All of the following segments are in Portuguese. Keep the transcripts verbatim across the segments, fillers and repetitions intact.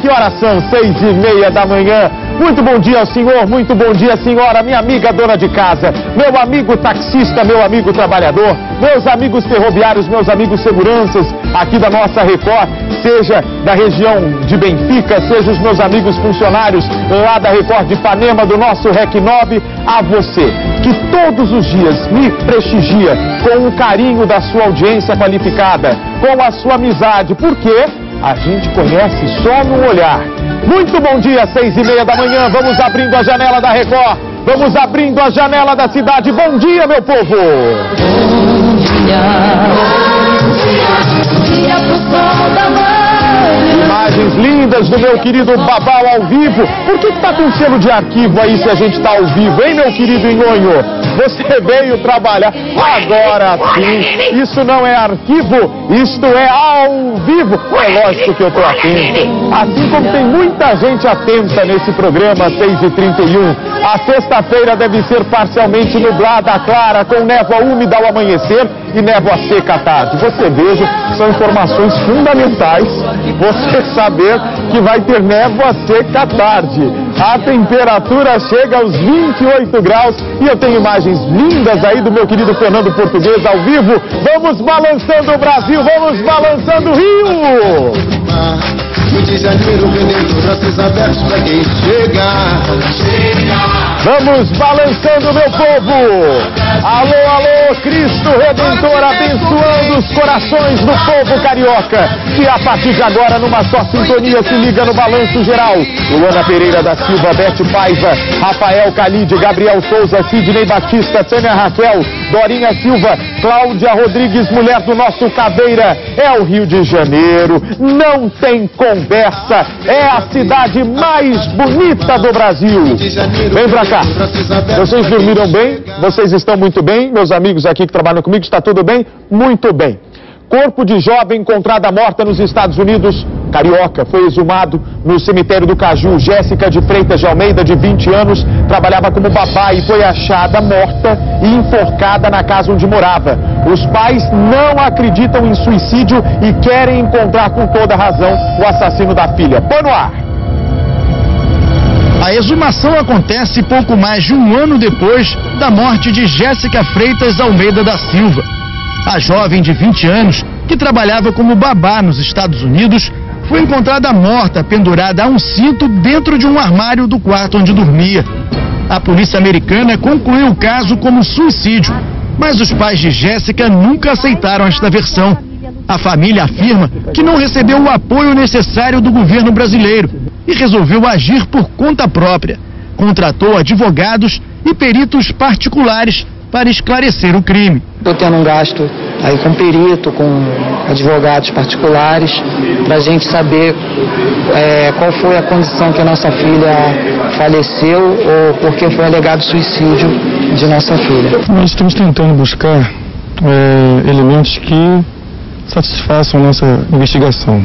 que horas são? Seis e meia da manhã. Muito bom dia, senhor, muito bom dia, senhora, minha amiga dona de casa, meu amigo taxista, meu amigo trabalhador, meus amigos ferroviários, meus amigos seguranças aqui da nossa Record, seja da região de Benfica, seja os meus amigos funcionários lá da Record de Ipanema, do nosso REC nove, a você, que todos os dias me prestigia com o carinho da sua audiência qualificada, com a sua amizade, porque a gente conhece só no olhar. Muito bom dia, seis e meia da manhã, vamos abrindo a janela da Record, vamos abrindo a janela da cidade. Bom dia, meu povo! Bom dia, bom dia, bom dia pro sol da manhã. Imagens lindas do meu querido Babau ao vivo. Por que está com selo de arquivo aí se a gente está ao vivo, hein, meu querido Nhonho? Você veio trabalhar agora sim. Isso não é arquivo, isto é ao vivo. É lógico que eu estou atento. Assim como tem muita gente atenta nesse programa seis e trinta e um. A sexta-feira deve ser parcialmente nublada, clara, com névoa úmida ao amanhecer e névoa seca à tarde. Você veja, são informações fundamentais. Você saber que vai ter névoa seca à tarde. A temperatura chega aos vinte e oito graus e eu tenho imagens lindas aí do meu querido Fernando Português ao vivo. Vamos balançando o Brasil, vamos balançando o Rio! Rio de Janeiro, vendendo braços abertos pra quem chegar. Vamos balançando, meu povo! Alô, alô, Cristo Redentor, abençoando os corações do povo carioca, que a partir de agora, numa só sintonia, se liga no Balanço Geral. Luana Pereira da Silva, Bete Paiva, Rafael Calide, Gabriel Souza, Sidney Batista, Tânia Raquel, Dorinha Silva, Cláudia Rodrigues, mulher do nosso Caveira. É o Rio de Janeiro, não tem conversa, é a cidade mais bonita do Brasil. Vem pra cá. Vocês dormiram bem? Vocês estão muito bem? Meus amigos aqui que trabalham comigo, está tudo bem? Muito bem. Corpo de jovem encontrada morta nos Estados Unidos, carioca, foi exumado no cemitério do Caju. Jéssica de Freitas de Almeida, de vinte anos, trabalhava como babá e foi achada morta e enforcada na casa onde morava. Os pais não acreditam em suicídio e querem encontrar com toda razão o assassino da filha. Põe no ar. A exumação acontece pouco mais de um ano depois da morte de Jéssica Freitas Almeida da Silva. A jovem de vinte anos, que trabalhava como babá nos Estados Unidos, foi encontrada morta, pendurada a um cinto dentro de um armário do quarto onde dormia. A polícia americana concluiu o caso como suicídio, mas os pais de Jéssica nunca aceitaram esta versão. A família afirma que não recebeu o apoio necessário do governo brasileiro e resolveu agir por conta própria. Contratou advogados e peritos particulares para esclarecer o crime. Estou tendo um gasto aí com perito, com advogados particulares, para a gente saber é, qual foi a condição que a nossa filha faleceu ou por que foi alegado suicídio de nossa filha. Nós estamos tentando buscar é, elementos que satisfaçam a nossa investigação.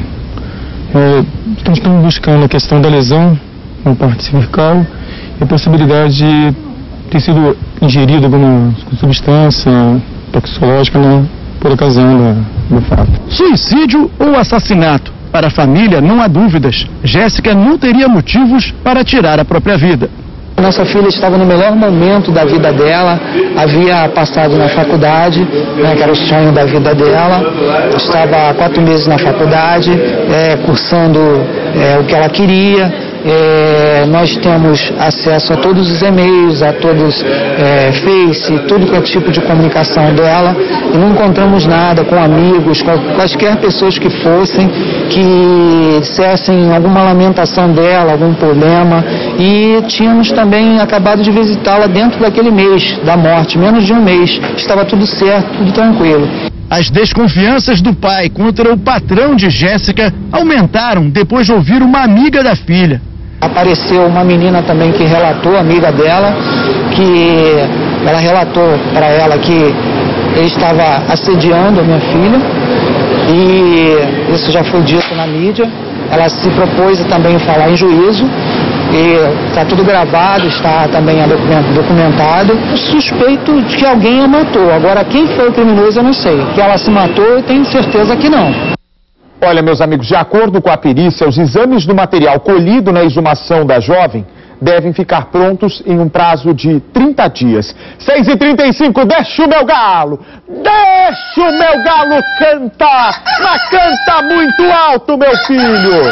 É, estamos buscando a questão da lesão na parte cervical e a possibilidade de ter sido ingerida alguma substância toxicológica, né, por ocasião da, do fato. Suicídio ou assassinato? Para a família não há dúvidas. Jéssica não teria motivos para tirar a própria vida. Nossa filha estava no melhor momento da vida dela, havia passado na faculdade, né, que era o sonho da vida dela, estava há quatro meses na faculdade, é, cursando é, o que ela queria. É, nós temos acesso a todos os e-mails, a todos é, Face, todo que é tipo de comunicação dela, e não encontramos nada com amigos, com quaisquer pessoas que fossem, que dissessem alguma lamentação dela, algum problema, e tínhamos também acabado de visitá-la dentro daquele mês da morte, menos de um mês, estava tudo certo, tudo tranquilo. As desconfianças do pai contra o patrão de Jéssica aumentaram depois de ouvir uma amiga da filha. Apareceu uma menina também que relatou, amiga dela, que ela relatou para ela que ele estava assediando a minha filha, e isso já foi dito na mídia. Ela se propôs também falar em juízo, e está tudo gravado, está também documentado. Suspeito de que alguém a matou. Agora, quem foi o criminoso eu não sei. Que ela se matou, eu tenho certeza que não. Olha, meus amigos, de acordo com a perícia, os exames do material colhido na exumação da jovem devem ficar prontos em um prazo de trinta dias. seis e trinta e cinco, deixa o meu galo, deixa o meu galo cantar, mas canta muito alto, meu filho.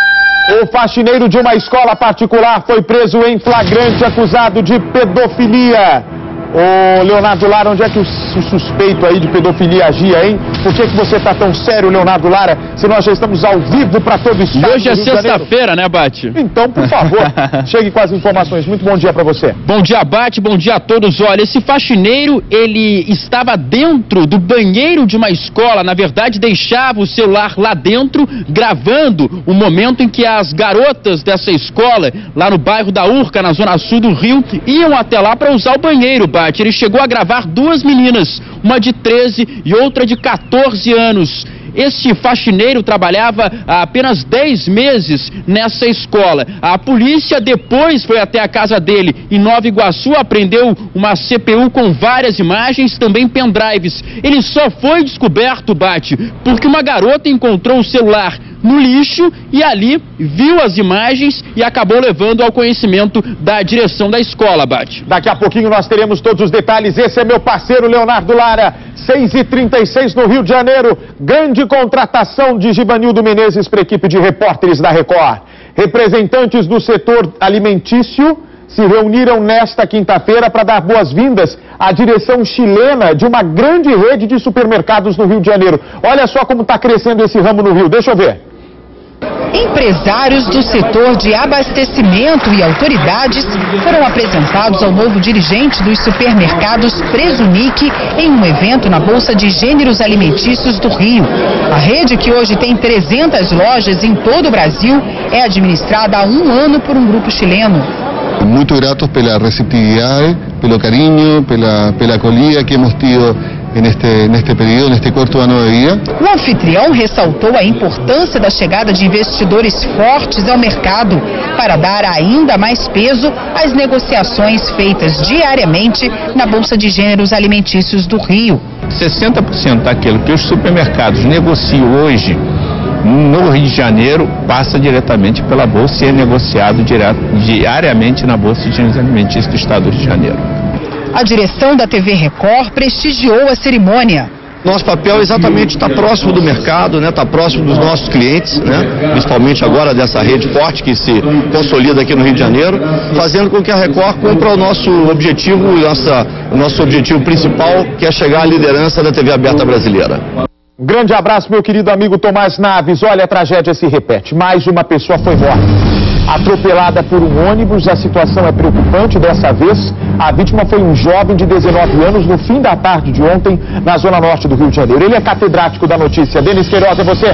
O faxineiro de uma escola particular foi preso em flagrante acusado de pedofilia. Ô, Leonardo Lara, onde é que o, o suspeito aí de pedofilia agia, hein? Por que que você tá tão sério, Leonardo Lara, se nós já estamos ao vivo para todo o estado? E hoje é sexta-feira, né, Bate? Então, por favor, chegue com as informações. Muito bom dia para você. Bom dia, Bate, bom dia a todos. Olha, esse faxineiro, ele estava dentro do banheiro de uma escola, na verdade, deixava o celular lá dentro, gravando o momento em que as garotas dessa escola, lá no bairro da Urca, na zona sul do Rio, iam até lá para usar o banheiro, Bate. Ele chegou a gravar duas meninas, uma de treze e outra de quatorze anos. Este faxineiro trabalhava há apenas dez meses nessa escola. A polícia depois foi até a casa dele em Nova Iguaçu, apreendeu uma C P U com várias imagens, também pendrives. Ele só foi descoberto, Bate, porque uma garota encontrou o celular no lixo e ali viu as imagens e acabou levando ao conhecimento da direção da escola, Bate. Daqui a pouquinho nós teremos todos os detalhes. Esse é meu parceiro Leonardo Lara. seis e trinta e seis no Rio de Janeiro. Grande contratação de Givanildo Menezes para a equipe de repórteres da Record. Representantes do setor alimentício se reuniram nesta quinta-feira para dar boas-vindas à direção chilena de uma grande rede de supermercados no Rio de Janeiro. Olha só como está crescendo esse ramo no Rio. Deixa eu ver. Empresários do setor de abastecimento e autoridades foram apresentados ao novo dirigente dos supermercados Presunic em um evento na Bolsa de Gêneros Alimentícios do Rio. A rede, que hoje tem trezentas lojas em todo o Brasil, é administrada há um ano por um grupo chileno. Muito gratos pela receptividade, pelo carinho, pela, pela acolhida que hemos tido neste, neste período, neste quarto ano de vida. O anfitrião ressaltou a importância da chegada de investidores fortes ao mercado para dar ainda mais peso às negociações feitas diariamente na Bolsa de Gêneros Alimentícios do Rio. sessenta por cento daquilo que os supermercados negociam hoje no Rio de Janeiro passa diretamente pela Bolsa e é negociado direto, diariamente na Bolsa de Gêneros Alimentícios do Estado do Rio de Janeiro. A direção da T V Record prestigiou a cerimônia. Nosso papel é exatamente estar próximo do mercado, né? Estar próximo dos nossos clientes, né? Principalmente agora dessa rede forte que se consolida aqui no Rio de Janeiro, fazendo com que a Record cumpra o nosso objetivo, nossa, o nosso objetivo principal, que é chegar à liderança da T V aberta brasileira. Um grande abraço, meu querido amigo Tomás Naves. Olha, a tragédia se repete. Mais uma pessoa foi morta, atropelada por um ônibus. A situação é preocupante. Dessa vez, a vítima foi um jovem de dezenove anos no fim da tarde de ontem, na zona norte do Rio de Janeiro. Ele é catedrático da notícia. Denis Queiroz, é você?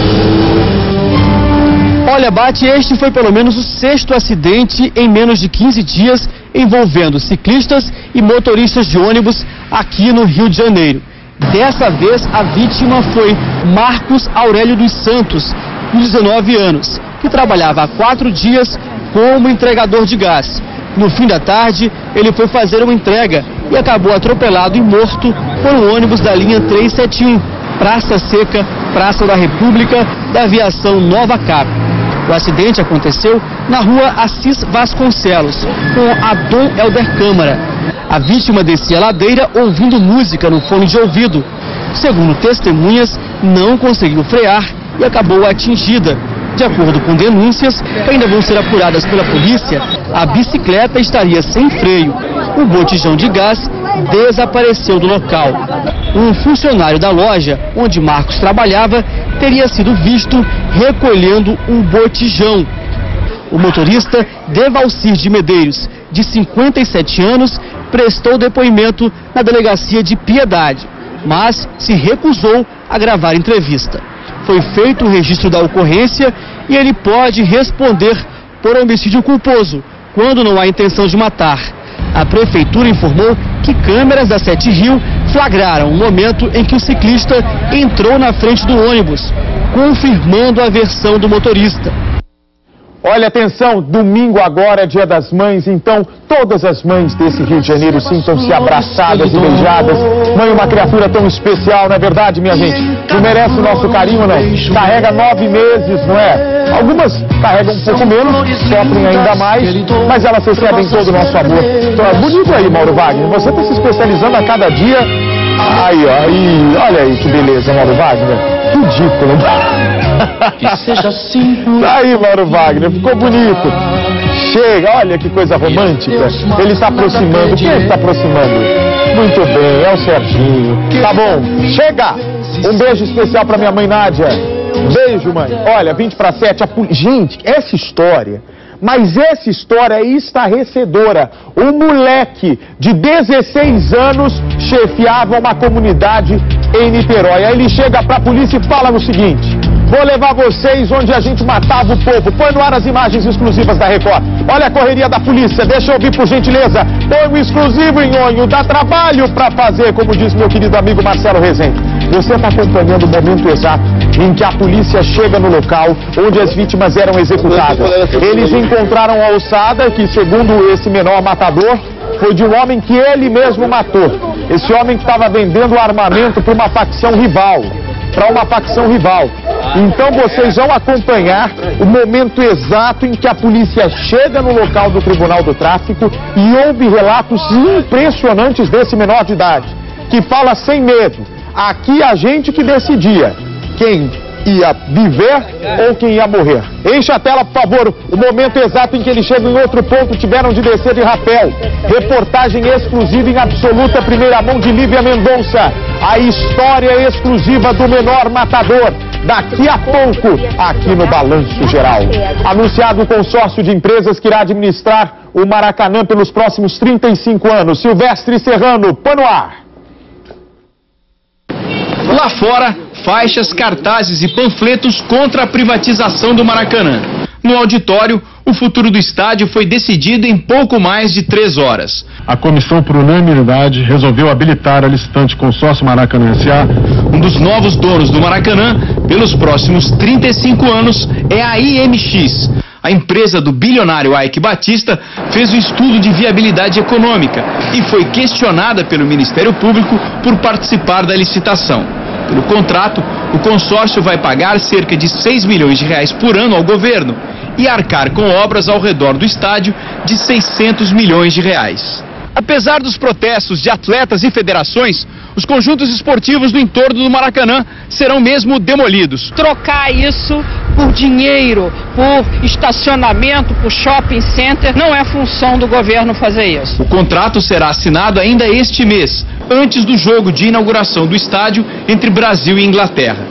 Olha, Bate, este foi pelo menos o sexto acidente em menos de quinze dias envolvendo ciclistas e motoristas de ônibus aqui no Rio de Janeiro. Dessa vez, a vítima foi Marcos Aurélio dos Santos, de dezenove anos, que trabalhava há quatro dias como entregador de gás. No fim da tarde, ele foi fazer uma entrega e acabou atropelado e morto por um ônibus da linha trezentos e setenta e um, Praça Seca, Praça da República, da aviação Nova Cap. O acidente aconteceu na rua Assis Vasconcelos, com a Dom Helder Câmara. A vítima descia a ladeira ouvindo música no fone de ouvido. Segundo testemunhas, não conseguiu frear e acabou atingida. De acordo com denúncias, que ainda vão ser apuradas pela polícia, a bicicleta estaria sem freio. O botijão de gás desapareceu do local. Um funcionário da loja, onde Marcos trabalhava, teria sido visto recolhendo um botijão. O motorista, Devalcir de Medeiros, de cinquenta e sete anos, prestou depoimento na delegacia de Piedade, mas se recusou a gravar entrevista. Foi feito o registro da ocorrência e ele pode responder por homicídio culposo, quando não há intenção de matar. A prefeitura informou que câmeras da Sete Rio flagraram o momento em que o ciclista entrou na frente do ônibus, confirmando a versão do motorista. Olha, atenção, domingo agora é Dia das Mães, então todas as mães desse Rio de Janeiro sintam-se abraçadas e beijadas. Mãe, uma criatura tão especial, não é verdade, minha gente? Não merece o nosso carinho, não? Carrega nove meses, não é? Algumas carregam um pouco menos, sofrem ainda mais, mas elas recebem todo o nosso amor. Então é bonito aí, Mauro Wagner, você está se especializando a cada dia. Aí, ó, aí, olha aí que beleza, Mauro Wagner. Ridículo. Que seja simples. Aí, Mauro Wagner, ficou bonito. Chega, olha que coisa romântica. Ele está aproximando. Quem está aproximando? Muito bem, é o Serginho. Tá bom, chega. Um beijo especial para minha mãe Nádia. Beijo, mãe. Olha, vinte para sete. A pol... Gente, essa história... Mas essa história é estarrecedora. Um moleque de dezesseis anos chefiava uma comunidade em Niterói. Aí ele chega pra polícia e fala no seguinte: vou levar vocês onde a gente matava o povo. Põe no ar as imagens exclusivas da Record. Olha a correria da polícia, deixa eu ouvir por gentileza. Põe um exclusivo em Nhonho, dá trabalho pra fazer, como diz meu querido amigo Marcelo Rezende. Você está acompanhando o momento exato em que a polícia chega no local onde as vítimas eram executadas. Eles encontraram a ossada que, segundo esse menor matador, foi de um homem que ele mesmo matou. Esse homem que estava vendendo armamento para uma facção rival. Para uma facção rival. Então vocês vão acompanhar o momento exato em que a polícia chega no local do Tribunal do Tráfico e ouve relatos impressionantes desse menor de idade, que fala sem medo. Aqui a gente que decidia quem ia viver ou quem ia morrer. Enche a tela, por favor, o momento exato em que eles chegam em outro ponto, tiveram de descer de rapel. Reportagem exclusiva em absoluta primeira mão de Lívia Mendonça. A história exclusiva do menor matador. Daqui a pouco, aqui no Balanço Geral. Anunciado o consórcio de empresas que irá administrar o Maracanã pelos próximos trinta e cinco anos. Silvestre Serrano, põe no ar. Lá fora, faixas, cartazes e panfletos contra a privatização do Maracanã. No auditório, o futuro do estádio foi decidido em pouco mais de três horas. A comissão, por unanimidade, resolveu habilitar a licitante Consórcio Maracanã S A. Um dos novos donos do Maracanã, pelos próximos trinta e cinco anos, é a I M X. A empresa do bilionário Eike Batista fez um estudo de viabilidade econômica e foi questionada pelo Ministério Público por participar da licitação. Pelo contrato, o consórcio vai pagar cerca de seis milhões de reais por ano ao governo e arcar com obras ao redor do estádio de seiscentos milhões de reais. Apesar dos protestos de atletas e federações, os conjuntos esportivos do entorno do Maracanã serão mesmo demolidos. Trocar isso por dinheiro, por estacionamento, por shopping center, não é função do governo fazer isso. O contrato será assinado ainda este mês, antes do jogo de inauguração do estádio entre Brasil e Inglaterra.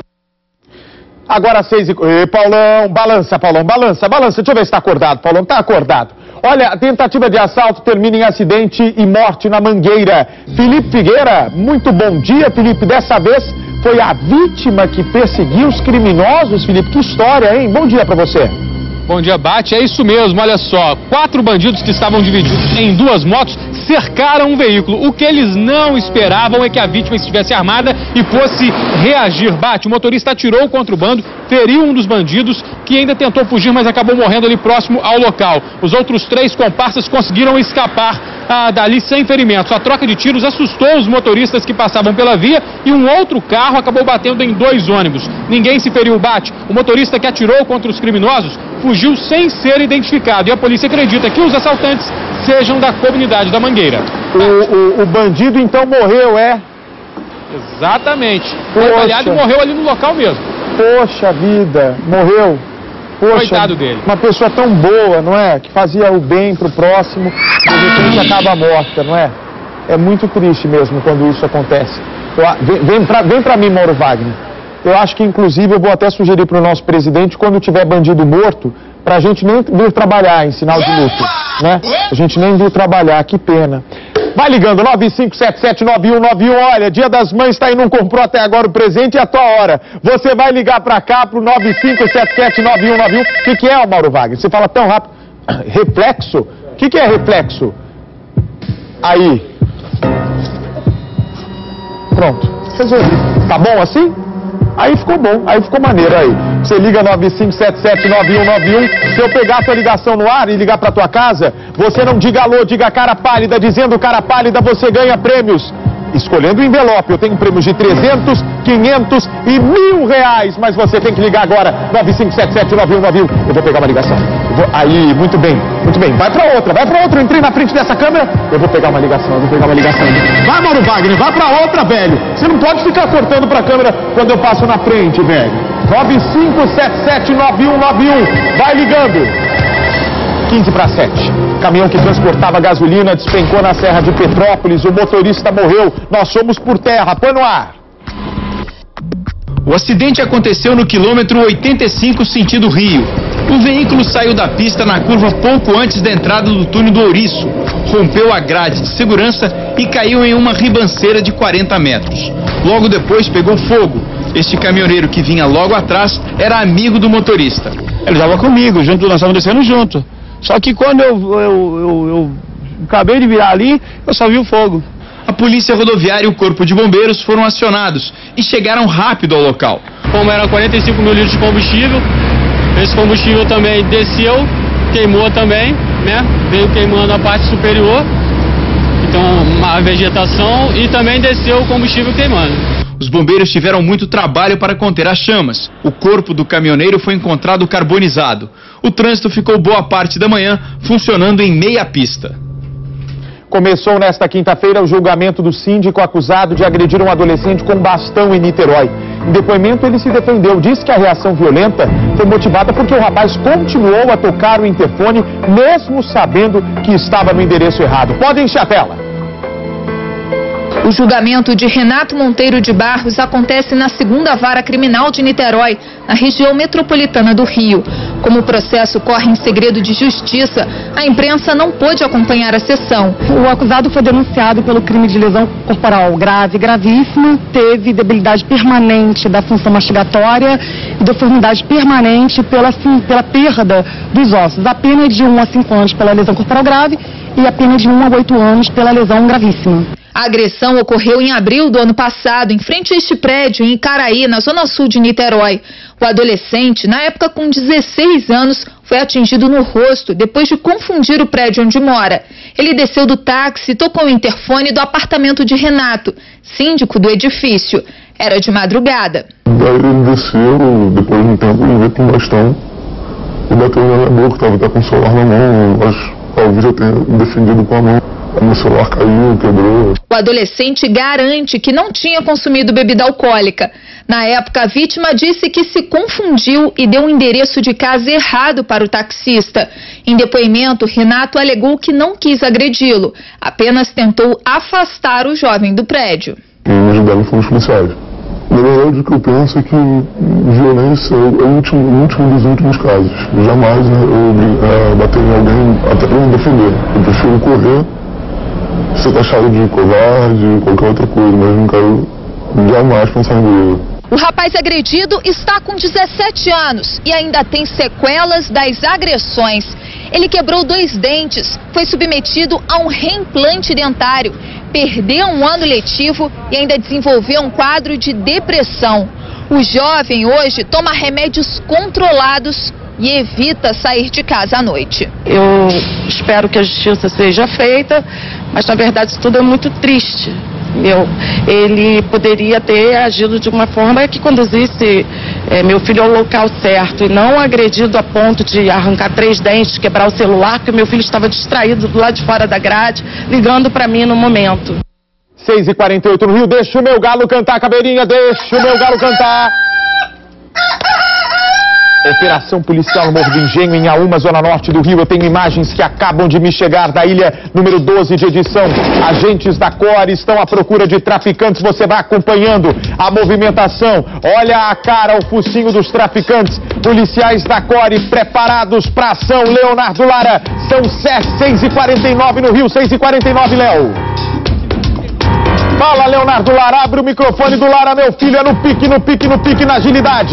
Agora seis e... Ei, Paulão, balança, Paulão, balança, balança. Deixa eu ver se está acordado, Paulão, está acordado. Olha, a tentativa de assalto termina em acidente e morte na Mangueira. Felipe Figueira, muito bom dia, Felipe. Dessa vez foi a vítima que perseguiu os criminosos, Felipe. Que história, hein? Bom dia para você. Bom dia, Bate. É isso mesmo, olha só. Quatro bandidos que estavam divididos em duas motos cercaram um veículo. O que eles não esperavam é que a vítima estivesse armada e fosse reagir. Bate, o motorista atirou contra o bando, feriu um dos bandidos, que ainda tentou fugir, mas acabou morrendo ali próximo ao local. Os outros três comparsas conseguiram escapar ah, dali sem ferimentos. A troca de tiros assustou os motoristas que passavam pela via e um outro carro acabou batendo em dois ônibus. Ninguém se feriu, Bate. O motorista que atirou contra os criminosos fugiu sem ser identificado e a polícia acredita que os assaltantes sejam da comunidade da Mangueira. O, o, o bandido então morreu, é? Exatamente. Foi baleado e morreu ali no local mesmo. Poxa vida, morreu. Poxa, coitado dele. Uma pessoa tão boa, não é? Que fazia o bem pro próximo, de repente acaba morta, não é? É muito triste mesmo quando isso acontece. Eu, vem, vem, pra, vem pra mim, Mauro Wagner. Eu acho que, inclusive, eu vou até sugerir para o nosso presidente, quando tiver bandido morto, para a gente nem vir trabalhar em sinal de luto, né? A gente nem vir trabalhar, que pena. Vai ligando, nove cinco sete sete nove um nove um, olha, Dia das Mães está aí, não comprou até agora o presente e a tua hora. Você vai ligar para cá, pro nove cinco sete sete nove um nove um. O que, que é, Mauro Wagner? Você fala tão rápido. Reflexo? O que, que é reflexo? Aí. Pronto, resolvi. Tá bom assim? Aí ficou bom, aí ficou maneiro aí. Você liga nove cinco sete sete nove um nove um. Se eu pegar a tua ligação no ar e ligar pra tua casa, você não diga alô, diga cara pálida. Dizendo cara pálida, você ganha prêmios. Escolhendo o envelope, eu tenho prêmios de trezentos, quinhentos e mil reais. Mas você tem que ligar agora, nove cinco sete sete nove um nove um. Eu vou pegar uma ligação. Vou... Aí, muito bem, muito bem. Vai pra outra, vai pra outra. Eu entrei na frente dessa câmera, eu vou pegar uma ligação, eu vou pegar uma ligação. Vai, Mauro Wagner, vai pra outra, velho. Você não pode ficar cortando pra câmera quando eu passo na frente, velho. nove cinco sete sete nove um nove um. Vai ligando. quinze para sete. Caminhão que transportava gasolina despencou na Serra de Petrópolis. O motorista morreu. Nós somos por terra. Põe no ar. O acidente aconteceu no quilômetro oitenta e cinco, sentido Rio. O veículo saiu da pista na curva pouco antes da entrada do túnel do Ouriço. Rompeu a grade de segurança e caiu em uma ribanceira de quarenta metros. Logo depois pegou fogo. Este caminhoneiro que vinha logo atrás era amigo do motorista. Ele estava comigo, junto, nós estávamos descendo junto. Só que quando eu, eu, eu, eu acabei de virar ali, eu só vi o fogo. A polícia rodoviária e o corpo de bombeiros foram acionados e chegaram rápido ao local. Como eram quarenta e cinco mil litros de combustível, esse combustível também desceu, queimou também, né? Veio queimando a parte superior, então a vegetação, e também desceu o combustível queimando. Os bombeiros tiveram muito trabalho para conter as chamas. O corpo do caminhoneiro foi encontrado carbonizado. O trânsito ficou boa parte da manhã funcionando em meia pista. Começou nesta quinta-feira o julgamento do síndico acusado de agredir um adolescente com bastão em Niterói. Em depoimento, ele se defendeu, disse que a reação violenta foi motivada porque o rapaz continuou a tocar o interfone, mesmo sabendo que estava no endereço errado. Pode encher a tela. O julgamento de Renato Monteiro de Barros acontece na segunda Vara Criminal de Niterói, na região metropolitana do Rio. Como o processo corre em segredo de justiça, a imprensa não pôde acompanhar a sessão. O acusado foi denunciado pelo crime de lesão corporal grave e gravíssima, teve debilidade permanente da função mastigatória e deformidade permanente pela, pela perda dos ossos. A pena é de um a cinco anos pela lesão corporal grave e a pena de um a oito anos pela lesão gravíssima. A agressão ocorreu em abril do ano passado, em frente a este prédio, em Icaraí, na zona sul de Niterói. O adolescente, na época com dezesseis anos, foi atingido no rosto depois de confundir o prédio onde mora. Ele desceu do táxi e tocou o interfone do apartamento de Renato, síndico do edifício. Era de madrugada. Daí ele desceu, depois de um tempo ele veio com um bastão e bateu na minha boca, estava até com o celular na mão, mas talvez eu tenha defendido com a mão. Meu celular caiu, quebrou. O adolescente garante que não tinha consumido bebida alcoólica. Na época, a vítima disse que se confundiu e deu um endereço de casa errado para o taxista. Em depoimento, Renato alegou que não quis agredi-lo, apenas tentou afastar o jovem do prédio. Quem me ajudaram foram os policiais. Na verdade, o que eu penso é que violência é o último, o último dos últimos casos. Jamais, né, eu uh, bater em alguém até para me defender. Eu prefiro correr, ser taxado de covarde, qualquer outra coisa, mas não quero jamais pensar em grilo. O rapaz agredido está com dezessete anos e ainda tem sequelas das agressões. Ele quebrou dois dentes, foi submetido a um reimplante dentário, perdeu um ano letivo e ainda desenvolveu um quadro de depressão. O jovem hoje toma remédios controlados e evita sair de casa à noite. Eu espero que a justiça seja feita, mas na verdade isso tudo é muito triste. Meu, ele poderia ter agido de uma forma que conduzisse é, meu filho ao local certo e não agredido a ponto de arrancar três dentes, quebrar o celular, porque meu filho estava distraído do lado de fora da grade, ligando para mim no momento. seis e quarenta e oito no Rio, deixa o meu galo cantar, Cabeirinha, deixa o meu galo cantar. Operação policial no Morro do Engenho, em Aúma, zona norte do Rio. Eu tenho imagens que acabam de me chegar da ilha número doze de edição. Agentes da C O R estão à procura de traficantes. Você vai acompanhando a movimentação. Olha a cara, o focinho dos traficantes. Policiais da C O R preparados para ação. Leonardo Lara, são seis e quarenta e nove no Rio, seis e quarenta e nove, Léo. Fala, Leonardo Lara, abre o microfone do Lara, meu filho, é no pique, no pique, no pique, na agilidade.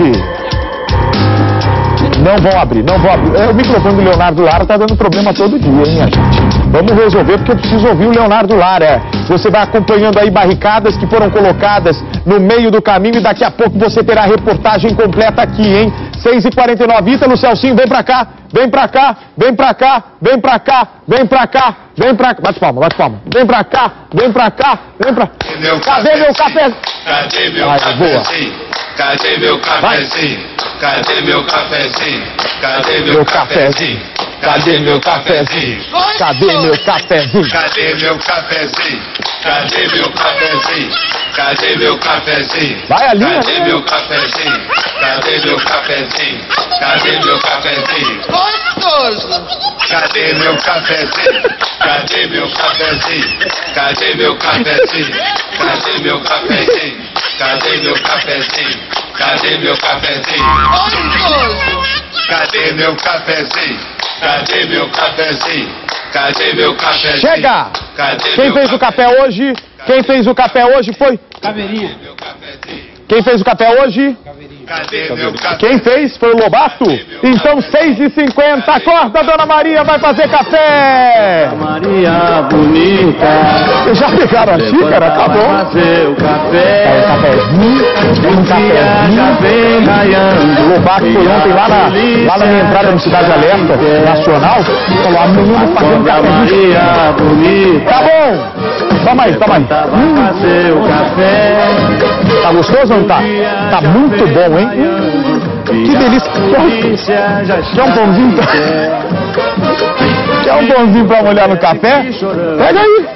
Não vão abrir, não vão abrir. É, o microfone do Leonardo Lara tá dando problema todo dia, hein, a gente? Vamos resolver, porque eu preciso ouvir o Leonardo Lara. É. Você vai acompanhando aí barricadas que foram colocadas no meio do caminho e daqui a pouco você terá a reportagem completa aqui, hein? seis e quarenta e nove, Ítalo, Celcinho, vem pra cá, vem pra cá, vem pra cá, vem pra cá, vem pra cá, vem pra cá, bate palma, bate palma, vem pra cá, vem pra cá, vem pra cá. Cadê meu café? Cadê meu Ai, cafezinho? Cadê meu cafezinho? Cadê meu cafezinho? Cadê meu cafezinho? Cadê meu cafezinho? Cadê meu cafezinho? Cadê meu cafezinho? Cadê meu cafezinho? Cadê meu cafezinho? Vai ali, Cadê meu cafezinho? Cadê meu cafezinho? Cadê meu cafezinho? Gostoso! Cadê meu cafezinho? Cadê meu cafezinho? Cadê meu cafezinho? Cadê meu cafezinho? Cadê meu cafezinho? Cadê meu cafezinho? Gostoso! Cadê meu cafezinho? Cadê meu cafezinho? Cadê meu cafezinho? Chega! Cadê Quem meu fez o café hoje? Quem fez o café hoje foi... Caveirinha. Quem fez o café hoje? Cadê meu café? Quem fez foi o Lobato? Então seis e cinquenta, acorda, Dona Maria, vai fazer café! Maria bonita. Já pegaram a xícara? Tá bom. Fazer o café. É um cafezinho, um cafezinho. O Lobato foi ontem lá na, lá na minha entrada no Cidade Alerta Nacional. Falou, amanhã eu vou fazer um cafezinho. Maria bonita. Tá bom. Toma aí, toma aí. Hum. Fazer o café. Tá gostoso ou não tá? Tá muito bom, hein? Hum. Que delícia. Quer um pãozinho? Quer um pãozinho pra molhar no café? Pega aí.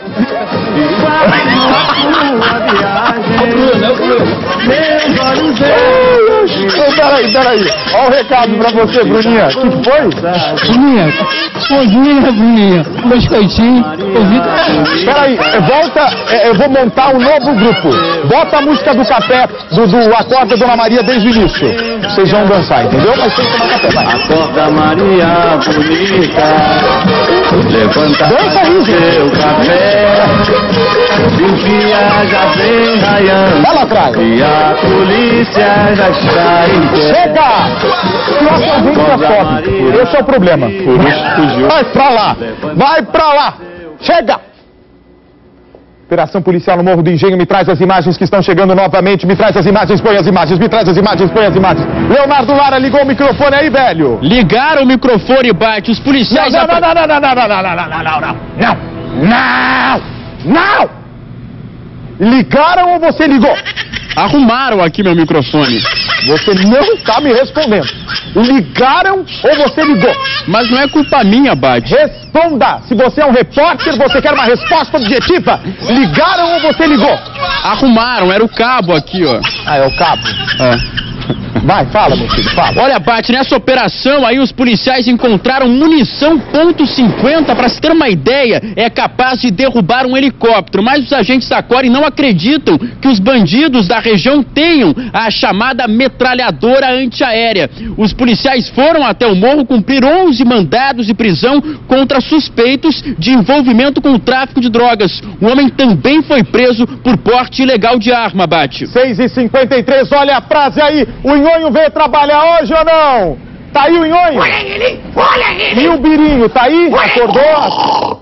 Oh, peraí, peraí. Olha o recado pra você, Bruninha. O que foi? Bruninha, bom dia, Bruninha. Um biscoitinho. Peraí, volta, eu vou montar um novo grupo. Bota a música do café, do, do Acorda Dona Maria desde o início. Vocês vão dançar, entendeu? Mas tem que tomar café, vai. Acorda Maria bonita. Levanta Dança aí, seu café. E o dia já vem raiando. Vai lá atrás. E a polícia já está em pé. Chega! Nossa, gente é pobre. Esse é o problema. Vai pra lá. Vai pra lá. Chega! Operação policial no Morro do Engenho, me traz as imagens que estão chegando novamente, me traz as imagens, põe as imagens, me traz as imagens, põe as imagens. Leonardo Lara ligou o microfone aí, velho. Ligaram o microfone, Bate, os policiais... Não, não, não, não, não, não, não, não, não, não, não, não, não, não, não. Ligaram ou você ligou? Arrumaram aqui meu microfone. Você não está me respondendo. Ligaram ou você ligou? Mas não é culpa minha, Bate. Responda! Se você é um repórter, você quer uma resposta objetiva. Ligaram ou você ligou? Arrumaram, era o cabo aqui, ó. Ah, é o cabo? É. Vai, fala, meu filho, fala. Olha, Bate, nessa operação aí os policiais encontraram munição ponto cinquenta, pra se ter uma ideia, é capaz de derrubar um helicóptero, mas os agentes da Core não acreditam que os bandidos da região tenham a chamada metralhadora antiaérea. Os policiais foram até o morro cumprir onze mandados de prisão contra suspeitos de envolvimento com o tráfico de drogas. O homem também foi preso por porte ilegal de arma, Bate. seis e cinquenta e três, olha a frase aí. O Nhonho veio trabalhar hoje ou não? Tá aí o Nhonho? Olha ele! Olha ele! E o Birinho, tá aí? Acordou?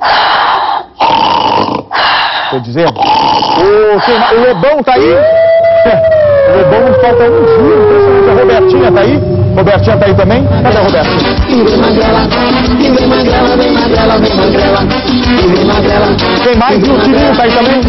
Tô dizendo. O, quem, o Lobão tá aí? O Lobão não falta um dia, impressionante. A Robertinha tá aí? Robertinha tá aí também? Cadê a Robertinha? Quem mais? E o Tirinho tá aí também?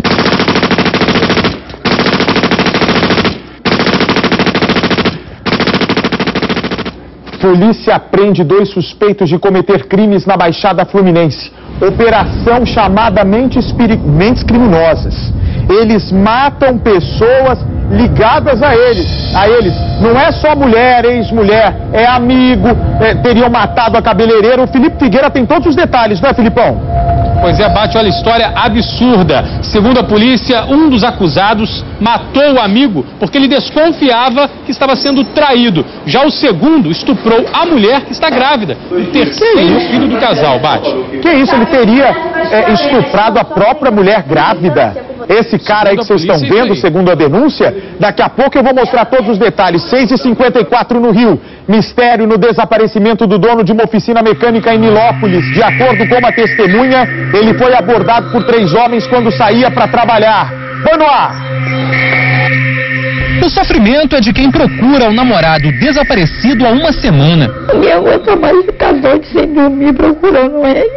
Polícia prende dois suspeitos de cometer crimes na Baixada Fluminense. Operação chamada Mentes, Mentes Criminosas. Eles matam pessoas ligadas a eles. A eles. Não é só mulher, ex-mulher, é amigo, é, teriam matado a cabeleireira. O Felipe Figueira tem todos os detalhes, não é, Filipão? Pois é, Bate, olha a história absurda. Segundo a polícia, um dos acusados matou o amigo porque ele desconfiava que estava sendo traído. Já o segundo estuprou a mulher que está grávida, o terceiro filho do casal, Bate. Que isso, ele teria é, estuprado a própria mulher grávida? Esse cara aí que vocês estão vendo, segundo a denúncia, daqui a pouco eu vou mostrar todos os detalhes. seis e cinquenta e quatro no Rio. Mistério no desaparecimento do dono de uma oficina mecânica em Nilópolis. De acordo com uma testemunha, ele foi abordado por três homens quando saía para trabalhar. Põe no ar! O sofrimento é de quem procura o namorado desaparecido há uma semana. Ninguém aguenta mais ficar doido sem dormir procurando ele.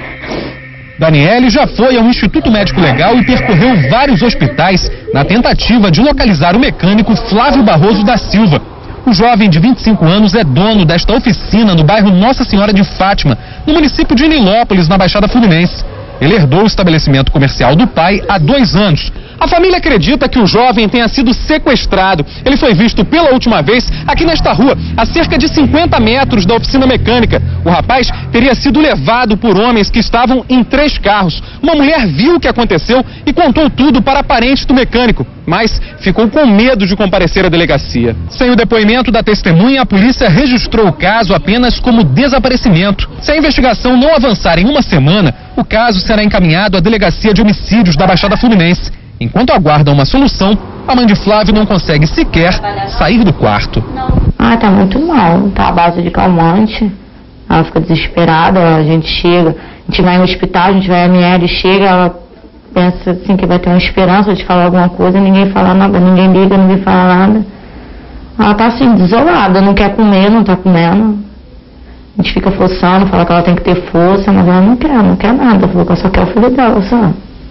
Daniele já foi ao Instituto Médico Legal e percorreu vários hospitais na tentativa de localizar o mecânico Flávio Barroso da Silva. O jovem de vinte e cinco anos é dono desta oficina no bairro Nossa Senhora de Fátima, no município de Nilópolis, na Baixada Fluminense. Ele herdou o estabelecimento comercial do pai há dois anos. A família acredita que o jovem tenha sido sequestrado. Ele foi visto pela última vez aqui nesta rua, a cerca de cinquenta metros da oficina mecânica. O rapaz teria sido levado por homens que estavam em três carros. Uma mulher viu o que aconteceu e contou tudo para parentes do mecânico, mas ficou com medo de comparecer à delegacia. Sem o depoimento da testemunha, a polícia registrou o caso apenas como desaparecimento. Se a investigação não avançar em uma semana, o caso será encaminhado à Delegacia de Homicídios da Baixada Fluminense. Enquanto aguarda uma solução, a mãe de Flávio não consegue sequer sair do quarto. Ah, tá muito mal. Tá à base de calmante. Ela fica desesperada, a gente chega, a gente vai no hospital, a gente vai a M L, chega, ela pensa assim que vai ter uma esperança de falar alguma coisa, ninguém fala nada, ninguém liga, ninguém fala nada. Ela tá assim, desolada, não quer comer, não tá comendo. A gente fica forçando, fala que ela tem que ter força, mas ela não quer, não quer nada, falou que ela só quer o filho dela, só.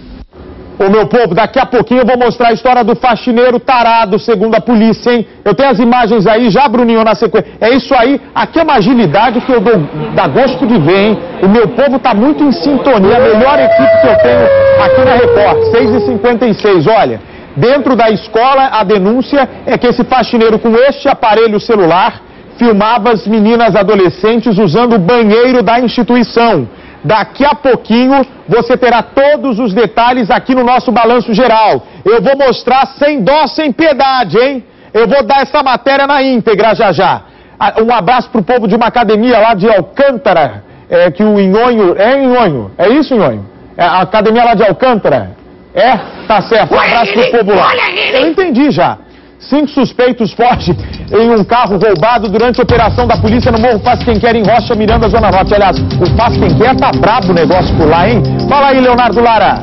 Ô meu povo, daqui a pouquinho eu vou mostrar a história do faxineiro tarado, segundo a polícia, hein? Eu tenho as imagens aí, já, Bruninho, na sequência. É isso aí, aqui é uma agilidade que eu dou, dá gosto de ver, hein? O meu povo tá muito em sintonia, a melhor equipe que eu tenho aqui na Record, seis e cinquenta e seis, olha. Dentro da escola, a denúncia é que esse faxineiro com este aparelho celular filmava as meninas adolescentes usando o banheiro da instituição. Daqui a pouquinho você terá todos os detalhes aqui no nosso Balanço Geral. Eu vou mostrar sem dó, sem piedade, hein? Eu vou dar essa matéria na íntegra já já. Um abraço pro povo de uma academia lá de Alcântara, é, que o Inhonho... É Inhonho? É isso, Inhonho? É a academia lá de Alcântara? É? Tá certo. Um abraço pro povo lá. Eu entendi já. Cinco suspeitos fogem em um carro roubado durante a operação da polícia no Morro Faz Quem Quer, em Rocha Miranda, Zona Norte. Aliás, o Faz Quem Quer tá brabo o negócio por lá, hein? Fala aí, Leonardo Lara.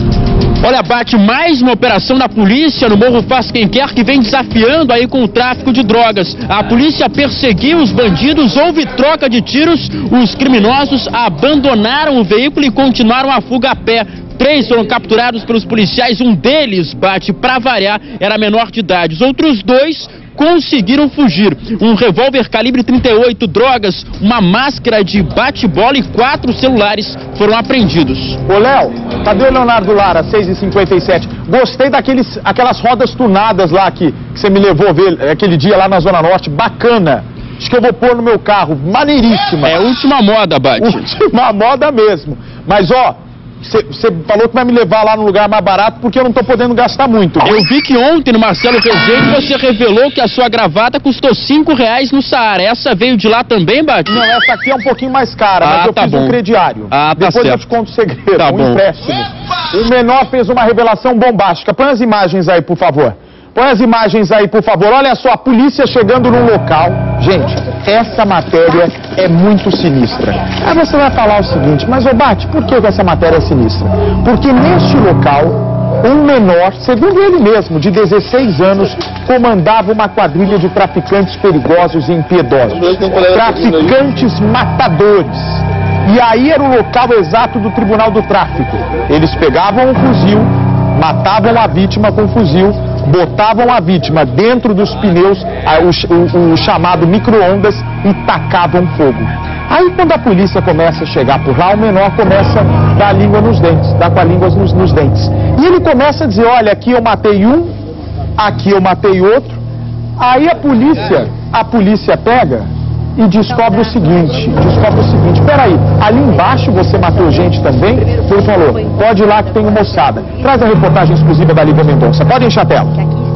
Olha, Bate, mais uma operação da polícia no Morro Faz Quem Quer, que vem desafiando aí com o tráfico de drogas. A polícia perseguiu os bandidos, houve troca de tiros, os criminosos abandonaram o veículo e continuaram a fuga a pé. Três foram capturados pelos policiais, um deles, Bate, pra variar, era menor de idade. Os outros dois conseguiram fugir. Um revólver calibre trinta e oito, drogas, uma máscara de bate-bola e quatro celulares foram apreendidos. Ô, Léo, cadê o Leonardo Lara, seis e cinquenta e sete? Gostei daqueles, aquelas rodas tunadas lá que, que você me levou a ver aquele dia lá na Zona Norte, bacana. Acho que eu vou pôr no meu carro, maneiríssima. É a última moda, Bate. Última moda mesmo. Mas, ó, você falou que vai me levar lá no lugar mais barato porque eu não tô podendo gastar muito. Eu vi que ontem no Marcelo Presente você revelou que a sua gravata custou cinco reais no Saara. Essa veio de lá também, Bate? Não, essa aqui é um pouquinho mais cara, ah, mas eu tá fiz bom. um crediário. Ah, tá Depois certo. eu te conto o segredo, tá um bom. empréstimo. O menor fez uma revelação bombástica. Põe as imagens aí, por favor. Põe as imagens aí, por favor. Olha só, a polícia chegando num local. Gente, essa matéria é muito sinistra. Aí você vai falar o seguinte, mas, ô Bate, por que essa matéria é sinistra? Porque neste local, um menor, segundo ele mesmo, de dezesseis anos, comandava uma quadrilha de traficantes perigosos e impiedosos. Traficantes matadores. E aí era o local exato do Tribunal do Tráfico. Eles pegavam um fuzil, matavam a vítima com um fuzil, botavam a vítima dentro dos pneus, o, o, o chamado micro-ondas, e tacavam fogo. Aí quando a polícia começa a chegar por lá, o menor começa a dar a língua nos dentes, dar com a língua nos, nos dentes. E ele começa a dizer, olha, aqui eu matei um, aqui eu matei outro. Aí a polícia, a polícia pega e descobre o seguinte, descobre o seguinte, peraí, ali embaixo você matou gente também? Ele falou, pode ir lá que tem uma moçada. Traz a reportagem exclusiva da Lívia Mendonça, pode encher a tela.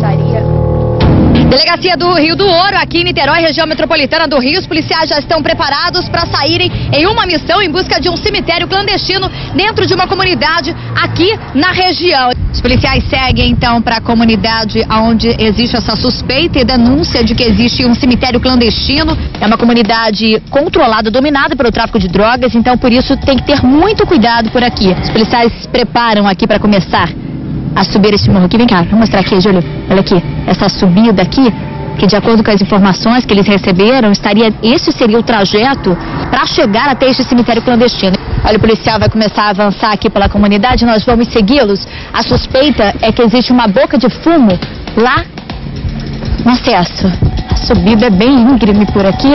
Delegacia do Rio do Ouro, aqui em Niterói, região metropolitana do Rio. Os policiais já estão preparados para saírem em uma missão em busca de um cemitério clandestino dentro de uma comunidade aqui na região. Os policiais seguem então para a comunidade onde existe essa suspeita e denúncia de que existe um cemitério clandestino. É uma comunidade controlada, dominada pelo tráfico de drogas, então por isso tem que ter muito cuidado por aqui. Os policiais se preparam aqui para começar a subir este morro aqui. Vem cá, vou mostrar aqui, Júlio. Olha aqui, essa subida aqui, que de acordo com as informações que eles receberam, estaria, esse seria o trajeto para chegar até este cemitério clandestino. Olha, o policial vai começar a avançar aqui pela comunidade, nós vamos segui-los. A suspeita é que existe uma boca de fumo lá no acesso. A subida é bem íngreme por aqui.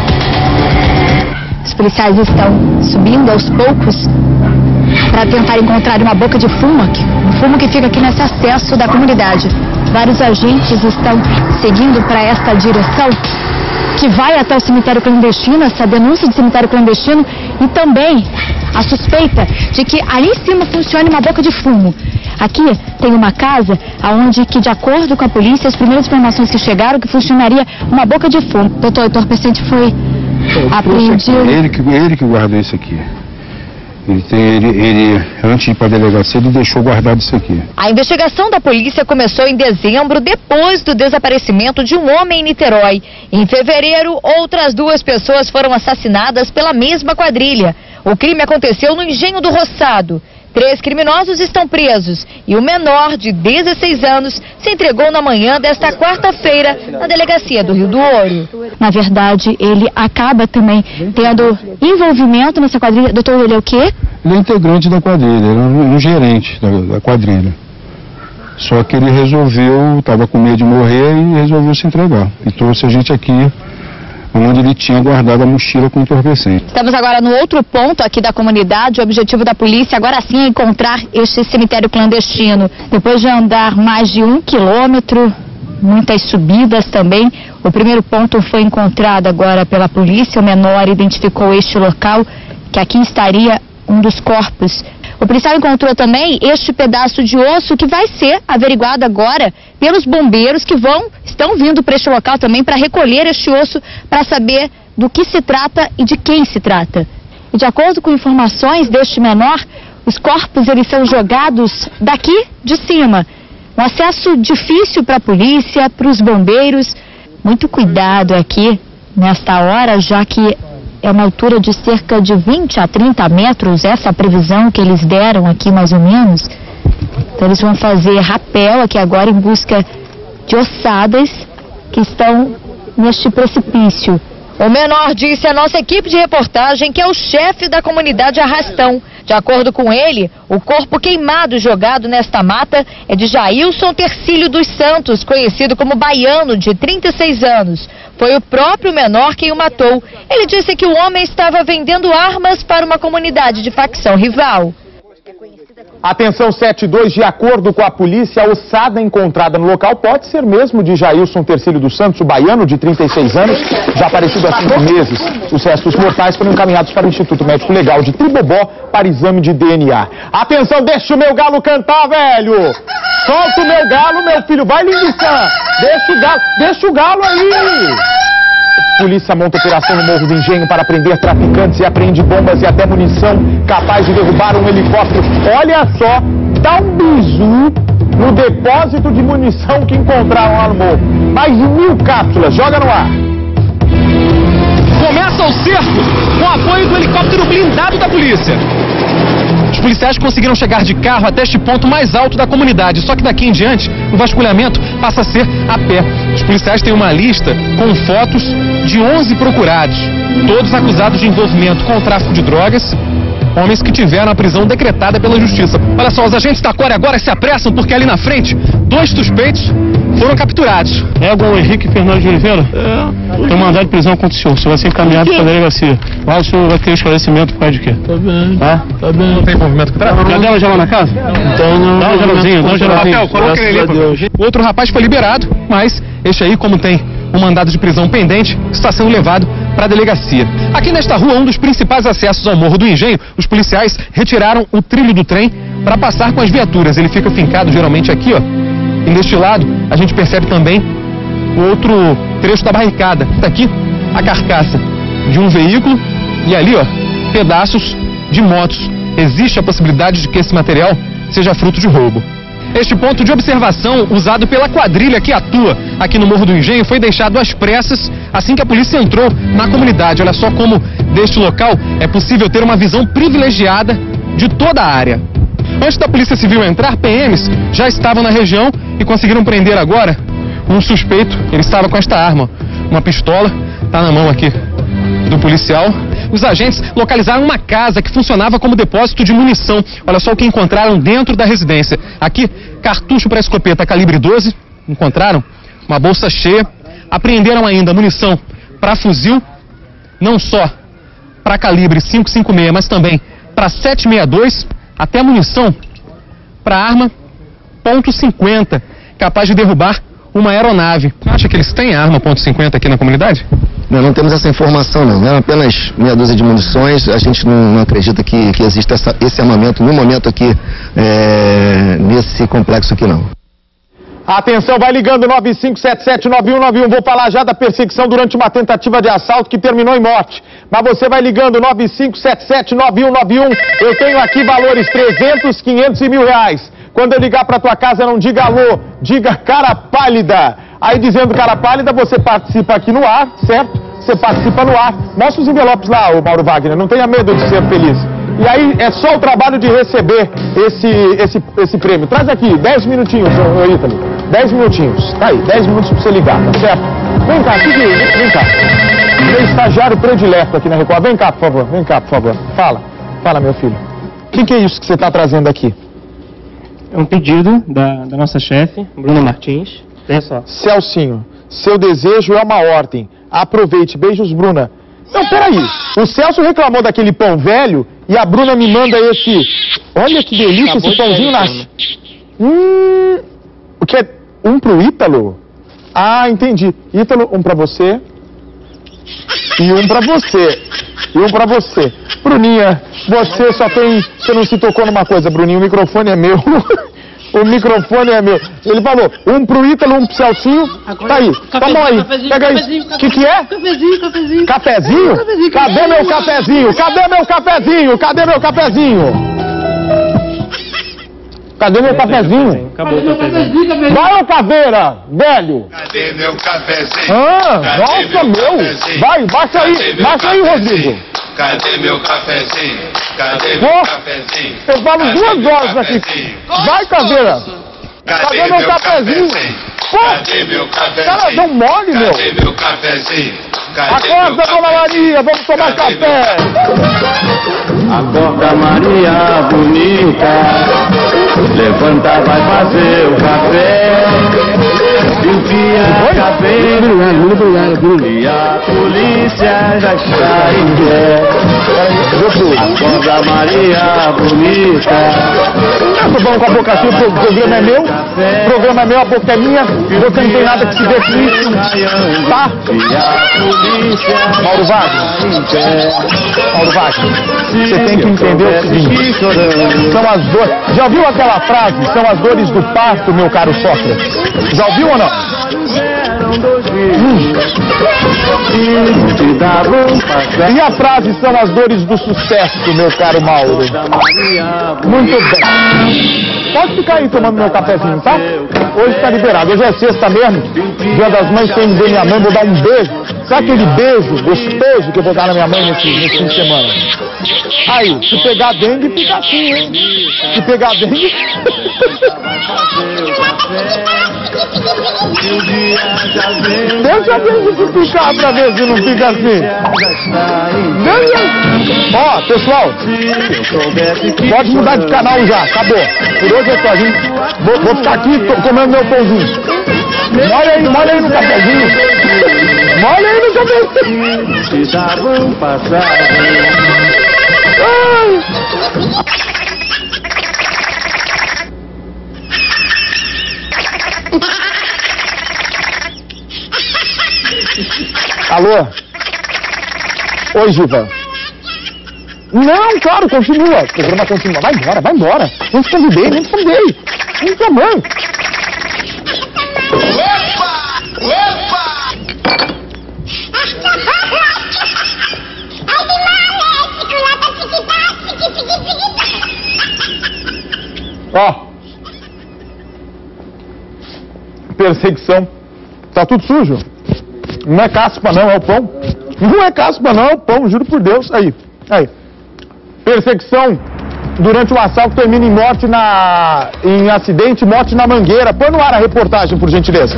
Os policiais estão subindo aos poucos para tentar encontrar uma boca de fumo aqui, um fumo que fica aqui nesse acesso da comunidade. Vários agentes estão seguindo para esta direção, que vai até o cemitério clandestino, essa denúncia de cemitério clandestino, e também a suspeita de que ali em cima funcione uma boca de fumo. Aqui tem uma casa onde, que de acordo com a polícia, as primeiras informações que chegaram, que funcionaria uma boca de fumo. Doutor, o entorpecente foi apreendido. Ele que, ele que guardou isso aqui. Ele, tem, ele, ele, antes de ir para a delegacia, ele deixou guardado isso aqui. A investigação da polícia começou em dezembro, depois do desaparecimento de um homem em Niterói. Em fevereiro, outras duas pessoas foram assassinadas pela mesma quadrilha. O crime aconteceu no Engenho do Roçado. Três criminosos estão presos e o menor, de dezesseis anos, se entregou na manhã desta quarta-feira na delegacia do Rio do Ouro. Na verdade, ele acaba também tendo envolvimento nessa quadrilha. Doutor, ele é o quê? Ele é integrante da quadrilha, ele é um, um gerente da, da quadrilha. Só que ele resolveu, estava com medo de morrer e resolveu se entregar. E trouxe a gente aqui, onde ele tinha guardado a mochila com entorpecente. Estamos agora no outro ponto aqui da comunidade. O objetivo da polícia agora sim é encontrar este cemitério clandestino. Depois de andar mais de um quilômetro, muitas subidas também, o primeiro ponto foi encontrado agora pela polícia. O menor identificou este local, que aqui estaria um dos corpos. O policial encontrou também este pedaço de osso que vai ser averiguado agora pelos bombeiros que vão, estão vindo para este local também para recolher este osso, para saber do que se trata e de quem se trata. E de acordo com informações deste menor, os corpos eles são jogados daqui de cima. Um acesso difícil para a polícia, para os bombeiros. Muito cuidado aqui nesta hora, já que é uma altura de cerca de vinte a trinta metros, essa é a previsão que eles deram aqui mais ou menos. Então eles vão fazer rapel aqui agora em busca de ossadas que estão neste precipício. O menor disse à nossa equipe de reportagem que é o chefe da comunidade Arrastão. De acordo com ele, o corpo queimado e jogado nesta mata é de Jailson Tercílio dos Santos, conhecido como Baiano, de trinta e seis anos. Foi o próprio menor quem o matou. Ele disse que o homem estava vendendo armas para uma comunidade de facção rival. Atenção sete dois, de acordo com a polícia, a ossada encontrada no local pode ser mesmo de Jailson Tercílio dos Santos, o baiano de trinta e seis anos, já aparecido há cinco meses. Os restos mortais foram encaminhados para o Instituto Médico Legal de Tribobó para exame de D N A. Atenção, deixa o meu galo cantar, velho! Solta o meu galo, meu filho, vai linguiça! Deixa o galo, deixa o galo aí! Polícia monta operação no Morro do Engenho para prender traficantes e apreende bombas e até munição capaz de derrubar um helicóptero. Olha só, dá um bizu no depósito de munição que encontraram lá no morro. Mais de mil cápsulas, joga no ar. Começa o cerco com apoio do helicóptero blindado da polícia. Os policiais conseguiram chegar de carro até este ponto mais alto da comunidade, só que daqui em diante o vasculhamento passa a ser a pé. Os policiais têm uma lista com fotos de onze procurados, todos acusados de envolvimento com o tráfico de drogas, homens que tiveram a prisão decretada pela justiça. Olha só, os agentes da Core agora se apressam porque ali na frente, dois suspeitos foram capturados. É o Henrique Fernandes de Oliveira? É. Tem mandado de prisão contra o senhor. O senhor vai ser encaminhado para a delegacia. Lá o senhor vai ter esclarecimento por causa de quê? Tá bem. Tá? Tá bem. Não tem envolvimento com tráfico? Já dela já lá na casa? Então não. Dá um geralzinho, dá um geralzinho. Papel, coloca ele ali. O outro rapaz foi liberado, mas este aí, como tem um mandado de prisão pendente, está sendo levado para a delegacia. Aqui nesta rua, um dos principais acessos ao Morro do Engenho, os policiais retiraram o trilho do trem para passar com as viaturas. Ele fica fincado geralmente aqui, ó. E neste lado, a gente percebe também o outro trecho da barricada. Está aqui a carcaça de um veículo e ali, ó, pedaços de motos. Existe a possibilidade de que esse material seja fruto de roubo. Este ponto de observação, usado pela quadrilha que atua aqui no Morro do Engenho, foi deixado às pressas assim que a polícia entrou na comunidade. Olha só como, deste local, é possível ter uma visão privilegiada de toda a área. Antes da Polícia Civil entrar, P Ms já estavam na região e conseguiram prender agora um suspeito. Ele estava com esta arma, uma pistola, está na mão aqui do policial. Os agentes localizaram uma casa que funcionava como depósito de munição. Olha só o que encontraram dentro da residência. Aqui, cartucho para escopeta calibre doze, encontraram uma bolsa cheia. Apreenderam ainda munição para fuzil, não só para calibre cinco cinco seis, mas também para sete sessenta e dois, até munição para arma ponto cinquenta, capaz de derrubar uma aeronave. Acha que eles têm arma ponto cinquenta aqui na comunidade? Não, não temos essa informação não, é apenas meia dúzia de munições, a gente não, não acredita que, que exista essa, esse armamento no momento aqui, é, nesse complexo aqui não. Atenção, vai ligando nove cinco sete sete nove um nove um, vou falar já da perseguição durante uma tentativa de assalto que terminou em morte. Mas você vai ligando nove cinco sete sete nove um nove um, eu tenho aqui valores trezentos, quinhentos e mil reais. Quando eu ligar para tua casa, não diga alô, diga cara pálida. Aí dizendo cara pálida, você participa aqui no ar, certo? Você participa no ar. Mostra os envelopes lá, ô Mauro Wagner, não tenha medo de ser feliz. E aí é só o trabalho de receber esse, esse, esse prêmio. Traz aqui, dez minutinhos, ô Ítalo. dez minutinhos. Tá aí, dez minutos pra você ligar, tá certo? Vem cá, aqui, vem cá. Meu estagiário predileto aqui na Record. Vem cá, por favor, vem cá, por favor. Fala, fala, meu filho. O que, que é isso que você tá trazendo aqui? É um pedido da, da nossa chefe, Bruna Martins. Veja só. Celcinho, seu desejo é uma ordem. Aproveite. Beijos, Bruna. Não, peraí. O Celso reclamou daquele pão velho e a Bruna me manda esse... Olha que delícia. Acabou esse pãozinho na... Hum... O que é? Um pro Ítalo? Ah, entendi. Ítalo, um pra você. E um pra você. E um pra você. Bruninha, você só tem... Você não se tocou numa coisa, Bruninha. O microfone é meu. O microfone é meu. Ele falou, um pro Ítalo, um pro Celcinho. Tá aí, toma aí. Pega isso. O que que é? Cafezinho, cafezinho. Cafezinho? Cafezinho. Cadê meu cafezinho? Cadê meu cafezinho? Cadê meu cafezinho? Cadê meu cafezinho? Acabou o cafezinho. Vai, ô caveira, velho. Cadê meu cafezinho? Ah, Cadê nossa, meu. cafezinho? Vai, baixa aí, baixa aí, Rodrigo. Cadê meu cafezinho? Cadê Pô, meu cafezinho? Eu falo Cadê duas meu horas aqui. cafezinho? Vai, caveira. Cadê meu cafezinho? Pô, Cadê meu cafezinho? cara, dá um mole, meu. Cadê meu cafezinho? Cadê Acorda, meu dona Maria, vamos tomar café. Acorda, Maria bonita, levanta, vai fazer o café. E o dia acabei, e a polícia já está em pé. Acorda, Maria bonita. Eu tô falando com a boca assim, o programa é meu, o programa é meu, a boca é minha, você não tem nada que se ver com isso, tá? Mauro Wagner, Mauro Wagner, você tem que entender o seguinte, são as dores, já ouviu aquela frase, são as dores do parto, meu caro Sócrates? Já ouviu ou não? Hum. E a frase são as dores do sucesso, meu caro Mauro? Muito bem. Pode ficar aí tomando meu cafezinho, tá? Hoje tá liberado. Hoje é sexta mesmo. Dia das Mães, tem que ver minha mãe, vou dar um beijo. Sabe aquele beijo gostoso que eu vou dar na minha mãe nesse, nesse fim de semana? Aí, se pegar dengue, fica assim, hein? Se pegar dengue... Deixa a dengue ficar pra ver se não fica assim. Ó, pessoal, pode mudar de canal já, acabou. Por hoje é só, gente. Vou, vou ficar aqui tô comendo meu pãozinho. Molha aí, molha aí no cafezinho. Molha aí no cafezinho. Te dava um passagem. Alô? Oi, Giva. Não, claro, continua. O programa continua. Vai embora, vai embora. Não te convidei, nem te convidei. Nem tua mãe. Ó. Perseguição. Tá tudo sujo. Não é caspa não, é o pão. Não é caspa não, é o pão, juro por Deus. Aí, aí. Perseguição durante o assalto termina em morte na... em acidente, morte na Mangueira. Põe no ar a reportagem, por gentileza.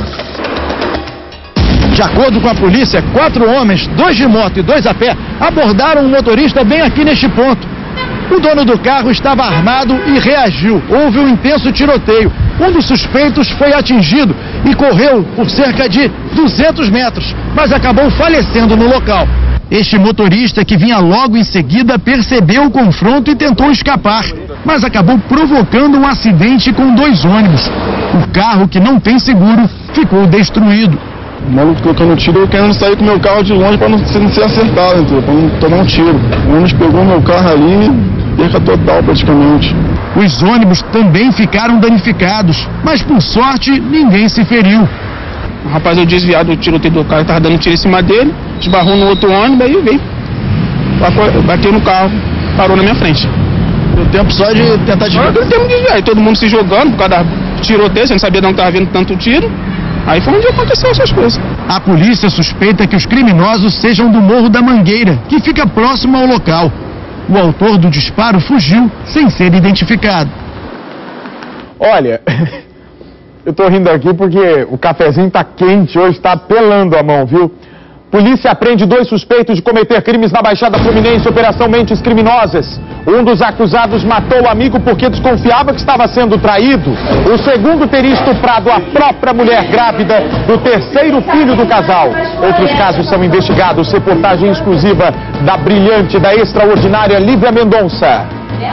De acordo com a polícia, quatro homens, dois de moto e dois a pé, abordaram um motorista bem aqui neste ponto. O dono do carro estava armado e reagiu. Houve um intenso tiroteio. Um dos suspeitos foi atingido e correu por cerca de duzentos metros, mas acabou falecendo no local. Este motorista, que vinha logo em seguida, percebeu o confronto e tentou escapar, mas acabou provocando um acidente com dois ônibus. O carro, que não tem seguro, ficou destruído. O maluco colocando tiro, eu querendo sair com meu carro de longe para não, não ser acertado, entendeu? Para não tomar um tiro. O ônibus pegou meu carro ali, perca total praticamente. Os ônibus também ficaram danificados, mas por sorte ninguém se feriu. O rapaz, eu desviado do tiroteio do carro, estava dando tiro em cima dele, esbarrou no outro ônibus, aí veio, bateu no carro, parou na minha frente. Deu tempo só de tentar desviar? Deu tempo de desviar, aí todo mundo se jogando por causa da tiroteio, você não sabia de onde estava vindo tanto tiro. Aí foi onde aconteceu essas coisas. A polícia suspeita que os criminosos sejam do Morro da Mangueira, que fica próximo ao local. O autor do disparo fugiu sem ser identificado. Olha, eu tô rindo aqui porque o cafezinho tá quente hoje, tá pelando a mão, viu? Polícia prende dois suspeitos de cometer crimes na Baixada Fluminense, Operação Mentes Criminosas. Um dos acusados matou o amigo porque desconfiava que estava sendo traído. O segundo teria estuprado a própria mulher grávida do terceiro filho do casal. Outros casos são investigados. Reportagem exclusiva da brilhante, da extraordinária Lívia Mendonça.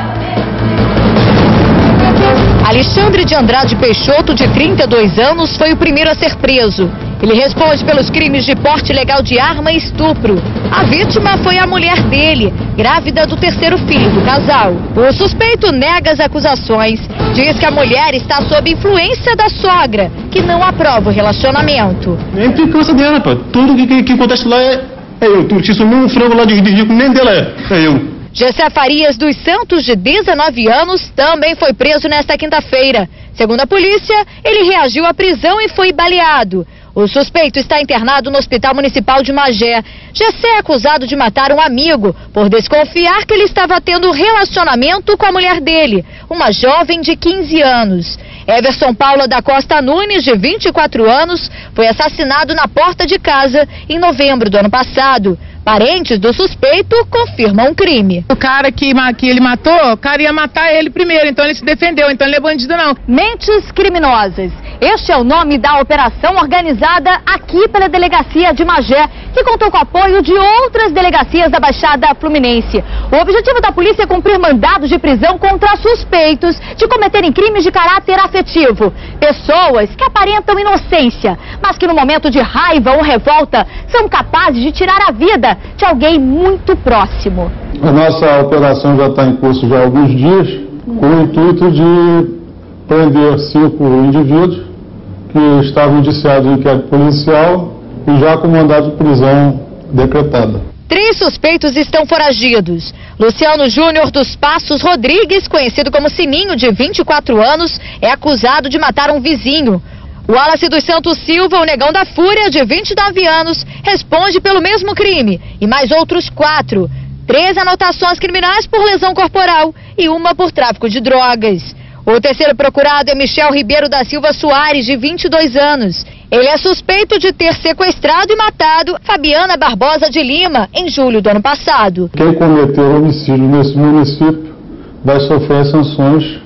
Alexandre de Andrade Peixoto, de trinta e dois anos, foi o primeiro a ser preso. Ele responde pelos crimes de porte ilegal de arma e estupro. A vítima foi a mulher dele, grávida do terceiro filho do casal. O suspeito nega as acusações. Diz que a mulher está sob influência da sogra, que não aprova o relacionamento. Nem implicância dela, pô. Tudo que, que, que acontece lá é, é eu. Tu te sumiu um frango lá de, de rico, nem dela é. É eu. Gessé Farias dos Santos, de dezenove anos, também foi preso nesta quinta-feira. Segundo a polícia, ele reagiu à prisão e foi baleado. O suspeito está internado no Hospital Municipal de Magé. Gessé é acusado de matar um amigo por desconfiar que ele estava tendo relacionamento com a mulher dele, uma jovem de quinze anos. Everson Paula da Costa Nunes, de vinte e quatro anos, foi assassinado na porta de casa em novembro do ano passado. Parentes do suspeito confirmam o crime. O cara que, que ele matou, o cara ia matar ele primeiro, então ele se defendeu, então ele é bandido não. Mentes Criminosas. Este é o nome da operação organizada aqui pela Delegacia de Magé, que contou com o apoio de outras delegacias da Baixada Fluminense. O objetivo da polícia é cumprir mandados de prisão contra suspeitos de cometerem crimes de caráter afetivo. Pessoas que aparentam inocência, mas que no momento de raiva ou revolta são capazes de tirar a vida de alguém muito próximo. A nossa operação já está em curso já há alguns dias, com o intuito de prender cinco indivíduos que estavam indiciados em inquérito policial e já com mandado de prisão decretada. Três suspeitos estão foragidos. Luciano Júnior dos Passos Rodrigues, conhecido como Sininho, de vinte e quatro anos, é acusado de matar um vizinho. O Wallace dos Santos Silva, o Negão da Fúria, de vinte e nove anos, responde pelo mesmo crime. E mais outros quatro. Três anotações criminais por lesão corporal e uma por tráfico de drogas. O terceiro procurado é Michel Ribeiro da Silva Soares, de vinte e dois anos. Ele é suspeito de ter sequestrado e matado Fabiana Barbosa de Lima em julho do ano passado. Quem cometeu homicídio nesse município vai sofrer as sanções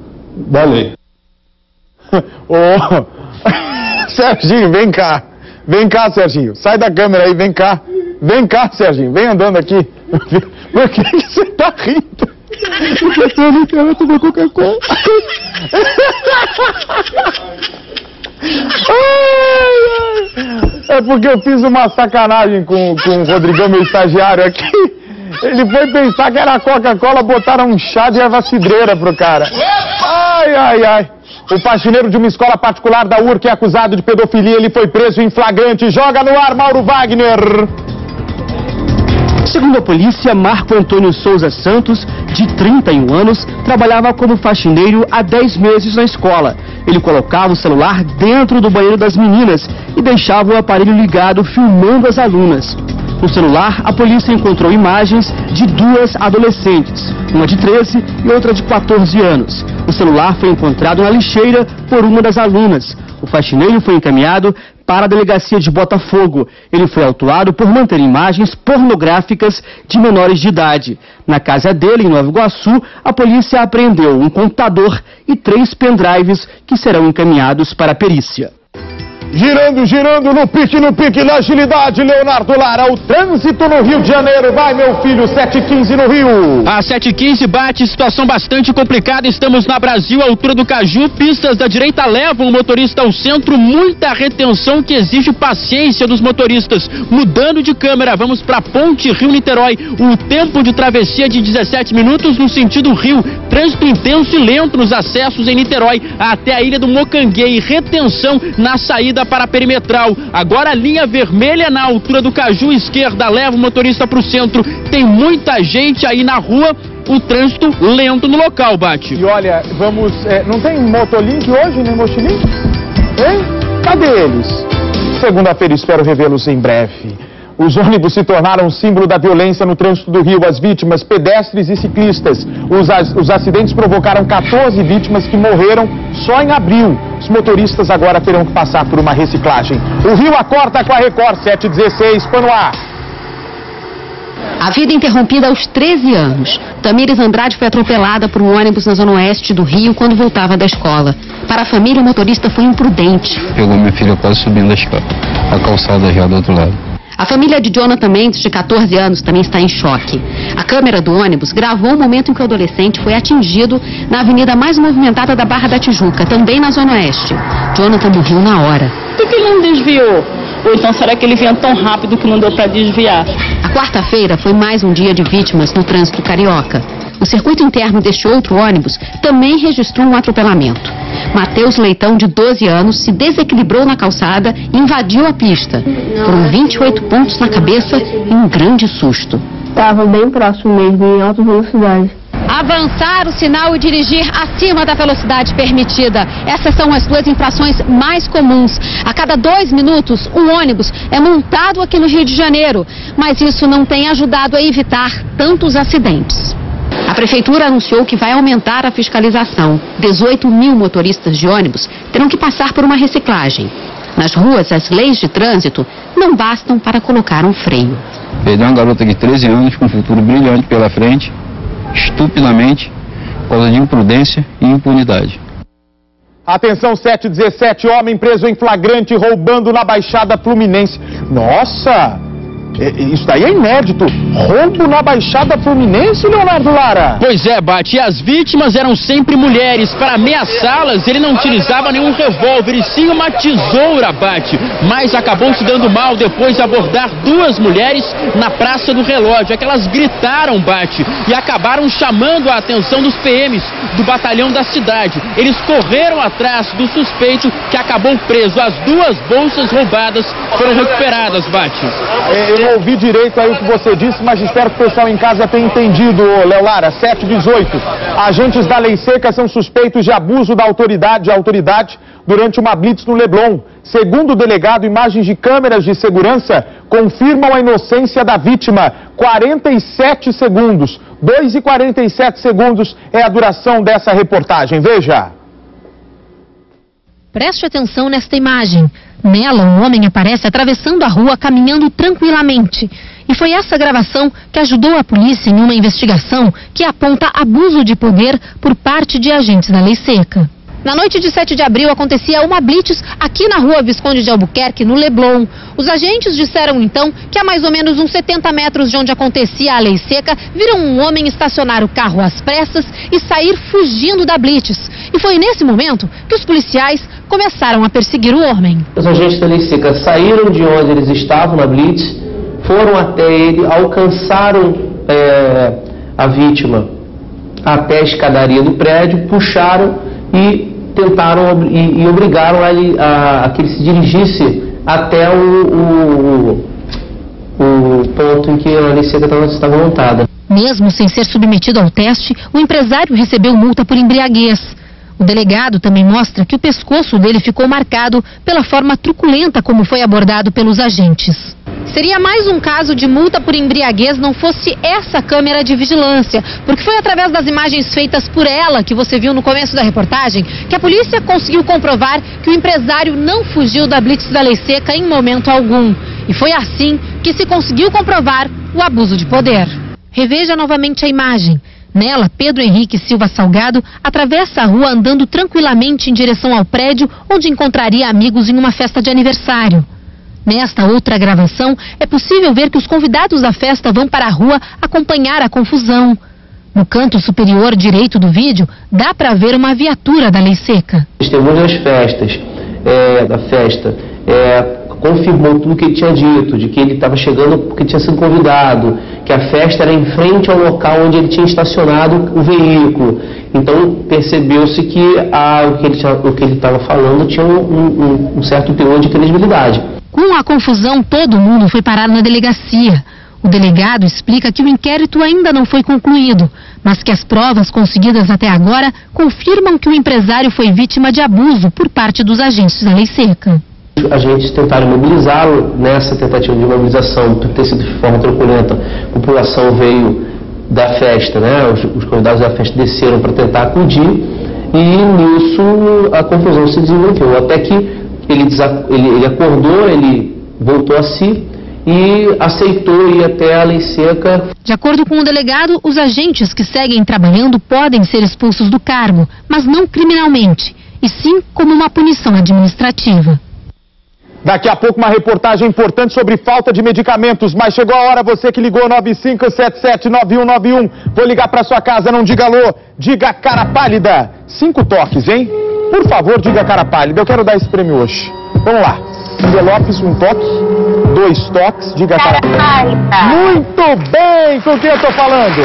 da lei. Ô, Serginho, vem cá. Vem cá, Serginho. Sai da câmera aí, vem cá. Vem cá, Serginho. Vem andando aqui. Por que que você tá rindo? Porque eu não quero tomar Coca-Cola. É porque eu fiz uma sacanagem com, com o Rodrigão, meu estagiário aqui. Ele foi pensar que era Coca-Cola, botaram um chá de erva cidreira pro cara. Ai, ai, ai. O faxineiro de uma escola particular da U R C é acusado de pedofilia. Ele foi preso em flagrante. Joga no ar, Mauro Wagner. Segundo a polícia, Marco Antônio Souza Santos, de trinta e um anos, trabalhava como faxineiro há dez meses na escola. Ele colocava o celular dentro do banheiro das meninas e deixava o aparelho ligado filmando as alunas. No celular, a polícia encontrou imagens de duas adolescentes. uma de treze e outra de quatorze anos. O celular foi encontrado na lixeira por uma das alunas. O faxineiro foi encaminhado para a delegacia de Botafogo. Ele foi autuado por manter imagens pornográficas de menores de idade. Na casa dele, em Nova Iguaçu, a polícia apreendeu um computador e três pendrives que serão encaminhados para a perícia. Girando, girando, no pique, no pique, na agilidade, Leonardo Lara, o trânsito no Rio de Janeiro. Vai, meu filho, sete e quinze no Rio. A sete e quinze bate, situação bastante complicada. Estamos na Brasil, altura do Caju. Pistas da direita levam o motorista ao centro. Muita retenção que exige paciência dos motoristas. Mudando de câmera, vamos para Ponte Rio-Niterói. O tempo de travessia de dezessete minutos no sentido Rio. Trânsito intenso e lento nos acessos em Niterói até a ilha do Mocanguei. Retenção na saída para a perimetral. Agora a linha vermelha na altura do Caju, esquerda, leva o motorista para o centro. Tem muita gente aí na rua, o trânsito lento no local, Bate. E olha, vamos... É, não tem Motolink hoje, nem Mochilink? Hein? Cadê eles? Segunda-feira espero revê-los em breve. Os ônibus se tornaram símbolo da violência no trânsito do Rio. As vítimas, pedestres e ciclistas. Os, os acidentes provocaram quatorze vítimas que morreram só em abril. Os motoristas agora terão que passar por uma reciclagem. O Rio acorda com a Record sete e dezesseis, pano A. A vida interrompida aos treze anos. Tamires Andrade foi atropelada por um ônibus na zona oeste do Rio quando voltava da escola. Para a família, o motorista foi imprudente. Pegou minha filha quase subindo a escada, a calçada já do outro lado. A família de Jonathan Mendes, de quatorze anos, também está em choque. A câmera do ônibus gravou o momento em que o adolescente foi atingido na avenida mais movimentada da Barra da Tijuca, também na zona oeste. Jonathan morreu na hora. Por que ele não desviou? Ou então será que ele vinha tão rápido que não deu para desviar? A quarta-feira foi mais um dia de vítimas no trânsito carioca. O circuito interno deste outro ônibus também registrou um atropelamento. Matheus Leitão, de doze anos, se desequilibrou na calçada e invadiu a pista. Foram vinte e oito pontos na cabeça e um grande susto. Estava bem próximo mesmo, em alta velocidade. Avançar o sinal e dirigir acima da velocidade permitida. Essas são as duas infrações mais comuns. A cada dois minutos, um ônibus é multado aqui no Rio de Janeiro. Mas isso não tem ajudado a evitar tantos acidentes. A prefeitura anunciou que vai aumentar a fiscalização. dezoito mil motoristas de ônibus terão que passar por uma reciclagem. Nas ruas, as leis de trânsito não bastam para colocar um freio. Perdeu uma garota de treze anos com um futuro brilhante pela frente, estupidamente, por causa de imprudência e impunidade. Atenção, sete e dezessete, homem preso em flagrante roubando na Baixada Fluminense. Nossa! Isso daí é inédito. Roubo na Baixada Fluminense, Leonardo Lara? Pois é, Bate. E as vítimas eram sempre mulheres. Para ameaçá-las, ele não utilizava nenhum revólver, e sim uma tesoura, Bate. Mas acabou se dando mal depois de abordar duas mulheres na Praça do Relógio. É que elas gritaram, Bate, e acabaram chamando a atenção dos P Ms do batalhão da cidade. Eles correram atrás do suspeito, que acabou preso. As duas bolsas roubadas foram recuperadas, Bate. Eu não ouvi direito aí o que você disse, mas espero que o pessoal em casa tenha entendido, Léo Lara. sete e dezoito. Agentes da Lei Seca são suspeitos de abuso da autoridade, de autoridade durante uma blitz no Leblon. Segundo o delegado, imagens de câmeras de segurança confirmam a inocência da vítima. quarenta e sete segundos. dois e quarenta e sete segundos é a duração dessa reportagem. Veja. Preste atenção nesta imagem. Nela, um homem aparece atravessando a rua, caminhando tranquilamente. E foi essa gravação que ajudou a polícia em uma investigação que aponta abuso de poder por parte de agentes da Lei Seca. Na noite de sete de abril acontecia uma blitz aqui na rua Visconde de Albuquerque, no Leblon. Os agentes disseram então que a mais ou menos uns setenta metros de onde acontecia a Lei Seca, viram um homem estacionar o carro às pressas e sair fugindo da blitz. E foi nesse momento que os policiais começaram a perseguir o homem. Os agentes da Lei Seca saíram de onde eles estavam na blitz, foram até ele, alcançaram é, a vítima até a escadaria do prédio, puxaram e tentaram e, e obrigaram a, a, a que ele se dirigisse até o, o, o ponto em que a Lei Seca estava montada. Mesmo sem ser submetido ao teste, o empresário recebeu multa por embriaguez. O delegado também mostra que o pescoço dele ficou marcado pela forma truculenta como foi abordado pelos agentes. Seria mais um caso de multa por embriaguez não fosse essa câmera de vigilância, porque foi através das imagens feitas por ela, que você viu no começo da reportagem, que a polícia conseguiu comprovar que o empresário não fugiu da blitz da Lei Seca em momento algum. E foi assim que se conseguiu comprovar o abuso de poder. Reveja novamente a imagem. Nela, Pedro Henrique Silva Salgado atravessa a rua andando tranquilamente em direção ao prédio onde encontraria amigos em uma festa de aniversário. Nesta outra gravação, é possível ver que os convidados da festa vão para a rua acompanhar a confusão. No canto superior direito do vídeo, dá para ver uma viatura da Lei Seca. Testemunha das festas, é, da festa, é, confirmou tudo que ele tinha dito, de que ele estava chegando porque tinha sido convidado, que a festa era em frente ao local onde ele tinha estacionado o veículo. Então percebeu-se que a, o que ele estava falando tinha um, um, um certo teor de credibilidade. Com a confusão, todo mundo foi parar na delegacia. O delegado explica que o inquérito ainda não foi concluído, mas que as provas conseguidas até agora confirmam que o empresário foi vítima de abuso por parte dos agentes da Lei Seca. Os agentes tentaram mobilizá-lo nessa tentativa de mobilização, por ter sido de forma truculenta. A população veio da festa, né? Os, os convidados da festa desceram para tentar acudir e nisso a confusão se desenvolveu, até que Ele, ele, ele acordou, ele voltou a si e aceitou ir até a Lei Seca. De acordo com o delegado, os agentes que seguem trabalhando podem ser expulsos do cargo, mas não criminalmente, e sim como uma punição administrativa. Daqui a pouco uma reportagem importante sobre falta de medicamentos, mas chegou a hora, você que ligou nove cinco sete sete nove um nove um, vou ligar para sua casa, não diga alô, diga cara pálida. Cinco toques, hein? Por favor, diga cara pálida, eu quero dar esse prêmio hoje. Vamos lá. Envelopes, um toque, dois toques, diga cara pálida. Muito bem, com quem eu tô falando?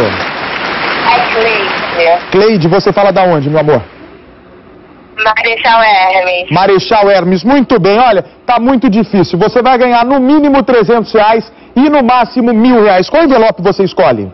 É Cleide. Cleide, você fala da onde, meu amor? Marechal Hermes. Marechal Hermes, muito bem, olha, tá muito difícil. Você vai ganhar no mínimo trezentos reais e no máximo mil reais. Qual envelope você escolhe?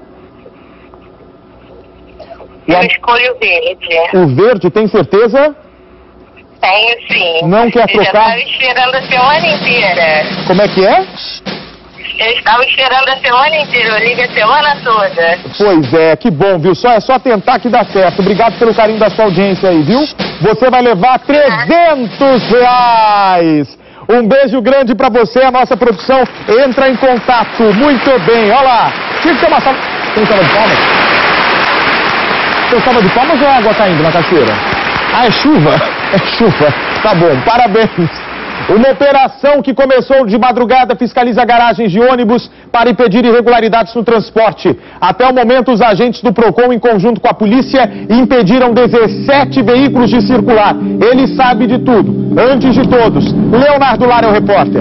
Eu escolho o verde. O verde, tem certeza? Tenho sim. Não quer Eu trocar? já estava esperando a semana inteira. Como é que é? Eu estava esperando a semana inteira, eu ligo a semana toda. Pois é, que bom, viu? Só é só tentar que dá certo. Obrigado pelo carinho da sua audiência aí, viu? Você vai levar trezentos reais. Um beijo grande pra você, a nossa produção entra em contato. Muito bem, olha lá. Tinha que ter uma salva... Tem salva de palmas? Tem salva de palmas ou é água caindo na cachoeira? Ah, é chuva? É chuva. Tá bom, parabéns. Uma operação que começou de madrugada fiscaliza garagens de ônibus para impedir irregularidades no transporte. Até o momento, os agentes do PROCON, em conjunto com a polícia, impediram dezessete veículos de circular. Ele sabe de tudo, antes de todos. Leonardo Lara é o repórter.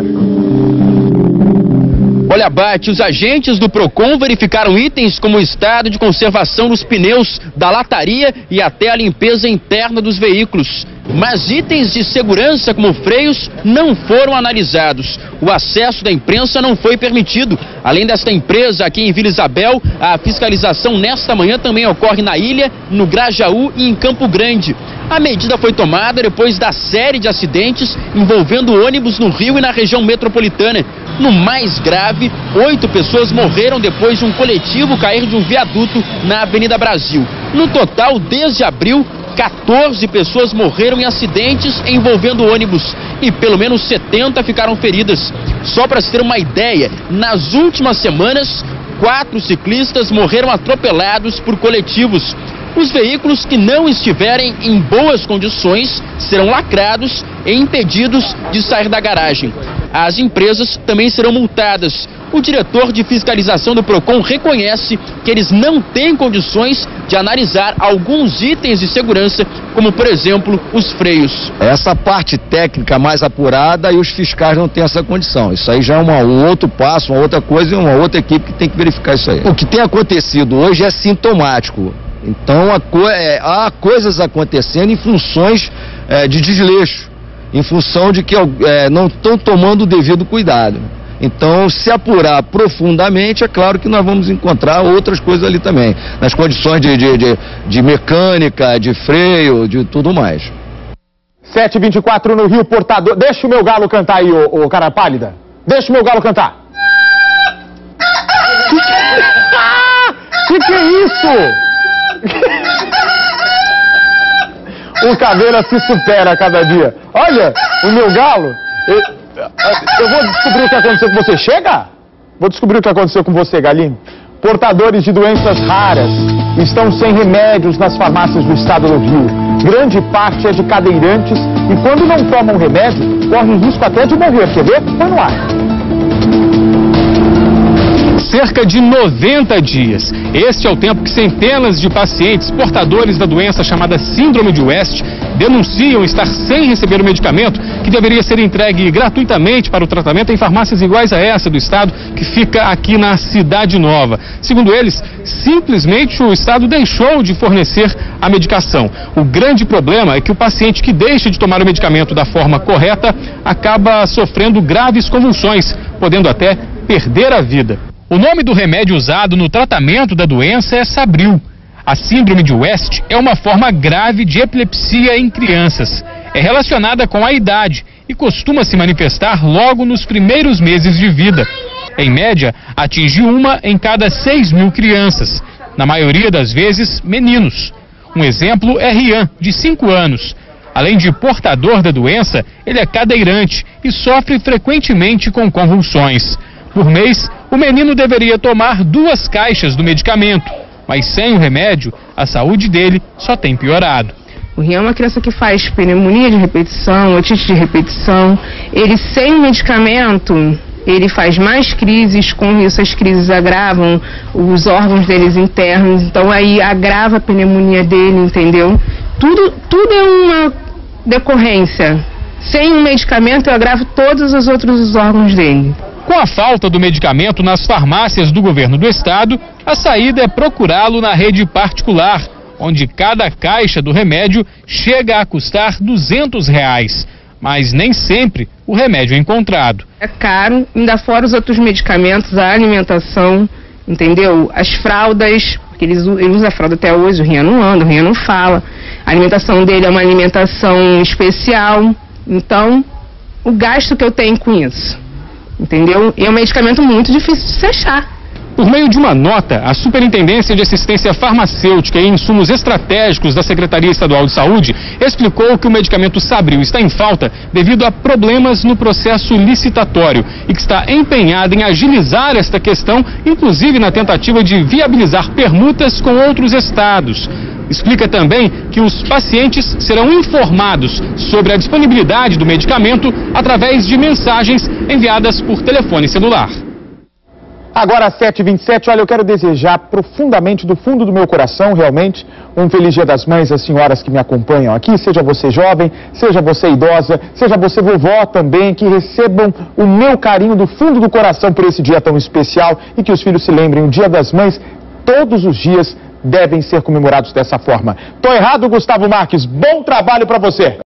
Olha, Bate, os agentes do PROCON verificaram itens como o estado de conservação dos pneus, da lataria e até a limpeza interna dos veículos. Mas itens de segurança como freios não foram analisados. O acesso da imprensa não foi permitido. Além desta empresa aqui em Vila Isabel, a fiscalização nesta manhã também ocorre na Ilha, no Grajaú e em Campo Grande. A medida foi tomada depois da série de acidentes envolvendo ônibus no Rio e na região metropolitana. No mais grave, oito pessoas morreram depois de um coletivo cair de um viaduto na Avenida Brasil. No total, desde abril, quatorze pessoas morreram em acidentes envolvendo ônibus e pelo menos setenta ficaram feridas. Só para se ter uma ideia, nas últimas semanas, quatro ciclistas morreram atropelados por coletivos. Os veículos que não estiverem em boas condições serão lacrados e impedidos de sair da garagem. As empresas também serão multadas. O diretor de fiscalização do PROCON reconhece que eles não têm condições de analisar alguns itens de segurança, como, por exemplo, os freios. Essa parte técnica mais apurada e os fiscais não têm essa condição. Isso aí já é uma, um outro passo, uma outra coisa e uma outra equipe que tem que verificar isso aí. O que tem acontecido hoje é sintomático. Então há, co é, há coisas acontecendo em funções é, de desleixo, em função de que é, não estão tomando o devido cuidado. Então, se apurar profundamente, é claro que nós vamos encontrar outras coisas ali também, nas condições de, de, de, de mecânica, de freio, de tudo mais. sete e vinte e quatro no Rio Portador. Deixa o meu galo cantar aí, ô, ô cara pálida. Deixa o meu galo cantar. Que que é isso? O Caveira se supera a cada dia. Olha, o meu galo, eu, eu vou descobrir o que aconteceu com você. Chega! Vou descobrir o que aconteceu com você, galinho. Portadores de doenças raras estão sem remédios nas farmácias do estado do Rio. Grande parte é de cadeirantes e quando não tomam remédio, correm risco até de morrer. Quer ver? Põe no ar. Cerca de noventa dias. Este é o tempo que centenas de pacientes portadores da doença chamada Síndrome de West denunciam estar sem receber o medicamento que deveria ser entregue gratuitamente para o tratamento em farmácias iguais a essa do estado, que fica aqui na Cidade Nova. Segundo eles, simplesmente o estado deixou de fornecer a medicação. O grande problema é que o paciente que deixa de tomar o medicamento da forma correta acaba sofrendo graves convulsões, podendo até perder a vida. O nome do remédio usado no tratamento da doença é Sabril. A síndrome de West é uma forma grave de epilepsia em crianças. É relacionada com a idade e costuma se manifestar logo nos primeiros meses de vida. Em média, atinge uma em cada seis mil crianças, na maioria das vezes meninos. Um exemplo é Rian, de cinco anos. Além de portador da doença, ele é cadeirante e sofre frequentemente com convulsões. Por mês, o menino deveria tomar duas caixas do medicamento, mas sem o remédio, a saúde dele só tem piorado. O Rian é uma criança que faz pneumonia de repetição, otite de repetição. Ele sem medicamento, ele faz mais crises, com isso as crises agravam os órgãos deles internos, então aí agrava a pneumonia dele, entendeu? Tudo, tudo é uma decorrência. Sem um medicamento, eu agravo todos os outros órgãos dele. Com a falta do medicamento nas farmácias do governo do estado, a saída é procurá-lo na rede particular, onde cada caixa do remédio chega a custar duzentos reais. Mas nem sempre o remédio é encontrado. É caro, ainda fora os outros medicamentos, a alimentação, entendeu? As fraldas, porque ele usa a fralda até hoje, o Rian não anda, o Rian não fala. A alimentação dele é uma alimentação especial, então o gasto que eu tenho com isso. Entendeu? E é um medicamento muito difícil de se achar. Por meio de uma nota, a Superintendência de Assistência Farmacêutica e Insumos Estratégicos da Secretaria Estadual de Saúde explicou que o medicamento Sabril está em falta devido a problemas no processo licitatório e que está empenhada em agilizar esta questão, inclusive na tentativa de viabilizar permutas com outros estados. Explica também que os pacientes serão informados sobre a disponibilidade do medicamento através de mensagens enviadas por telefone celular. Agora às sete e vinte e sete, olha, eu quero desejar profundamente, do fundo do meu coração, realmente, um feliz Dia das Mães às senhoras que me acompanham aqui, seja você jovem, seja você idosa, seja você vovó também, que recebam o meu carinho do fundo do coração por esse dia tão especial e que os filhos se lembrem, o Dia das Mães, todos os dias devem ser comemorados dessa forma. Tô errado, Gustavo Marques? Bom trabalho para você!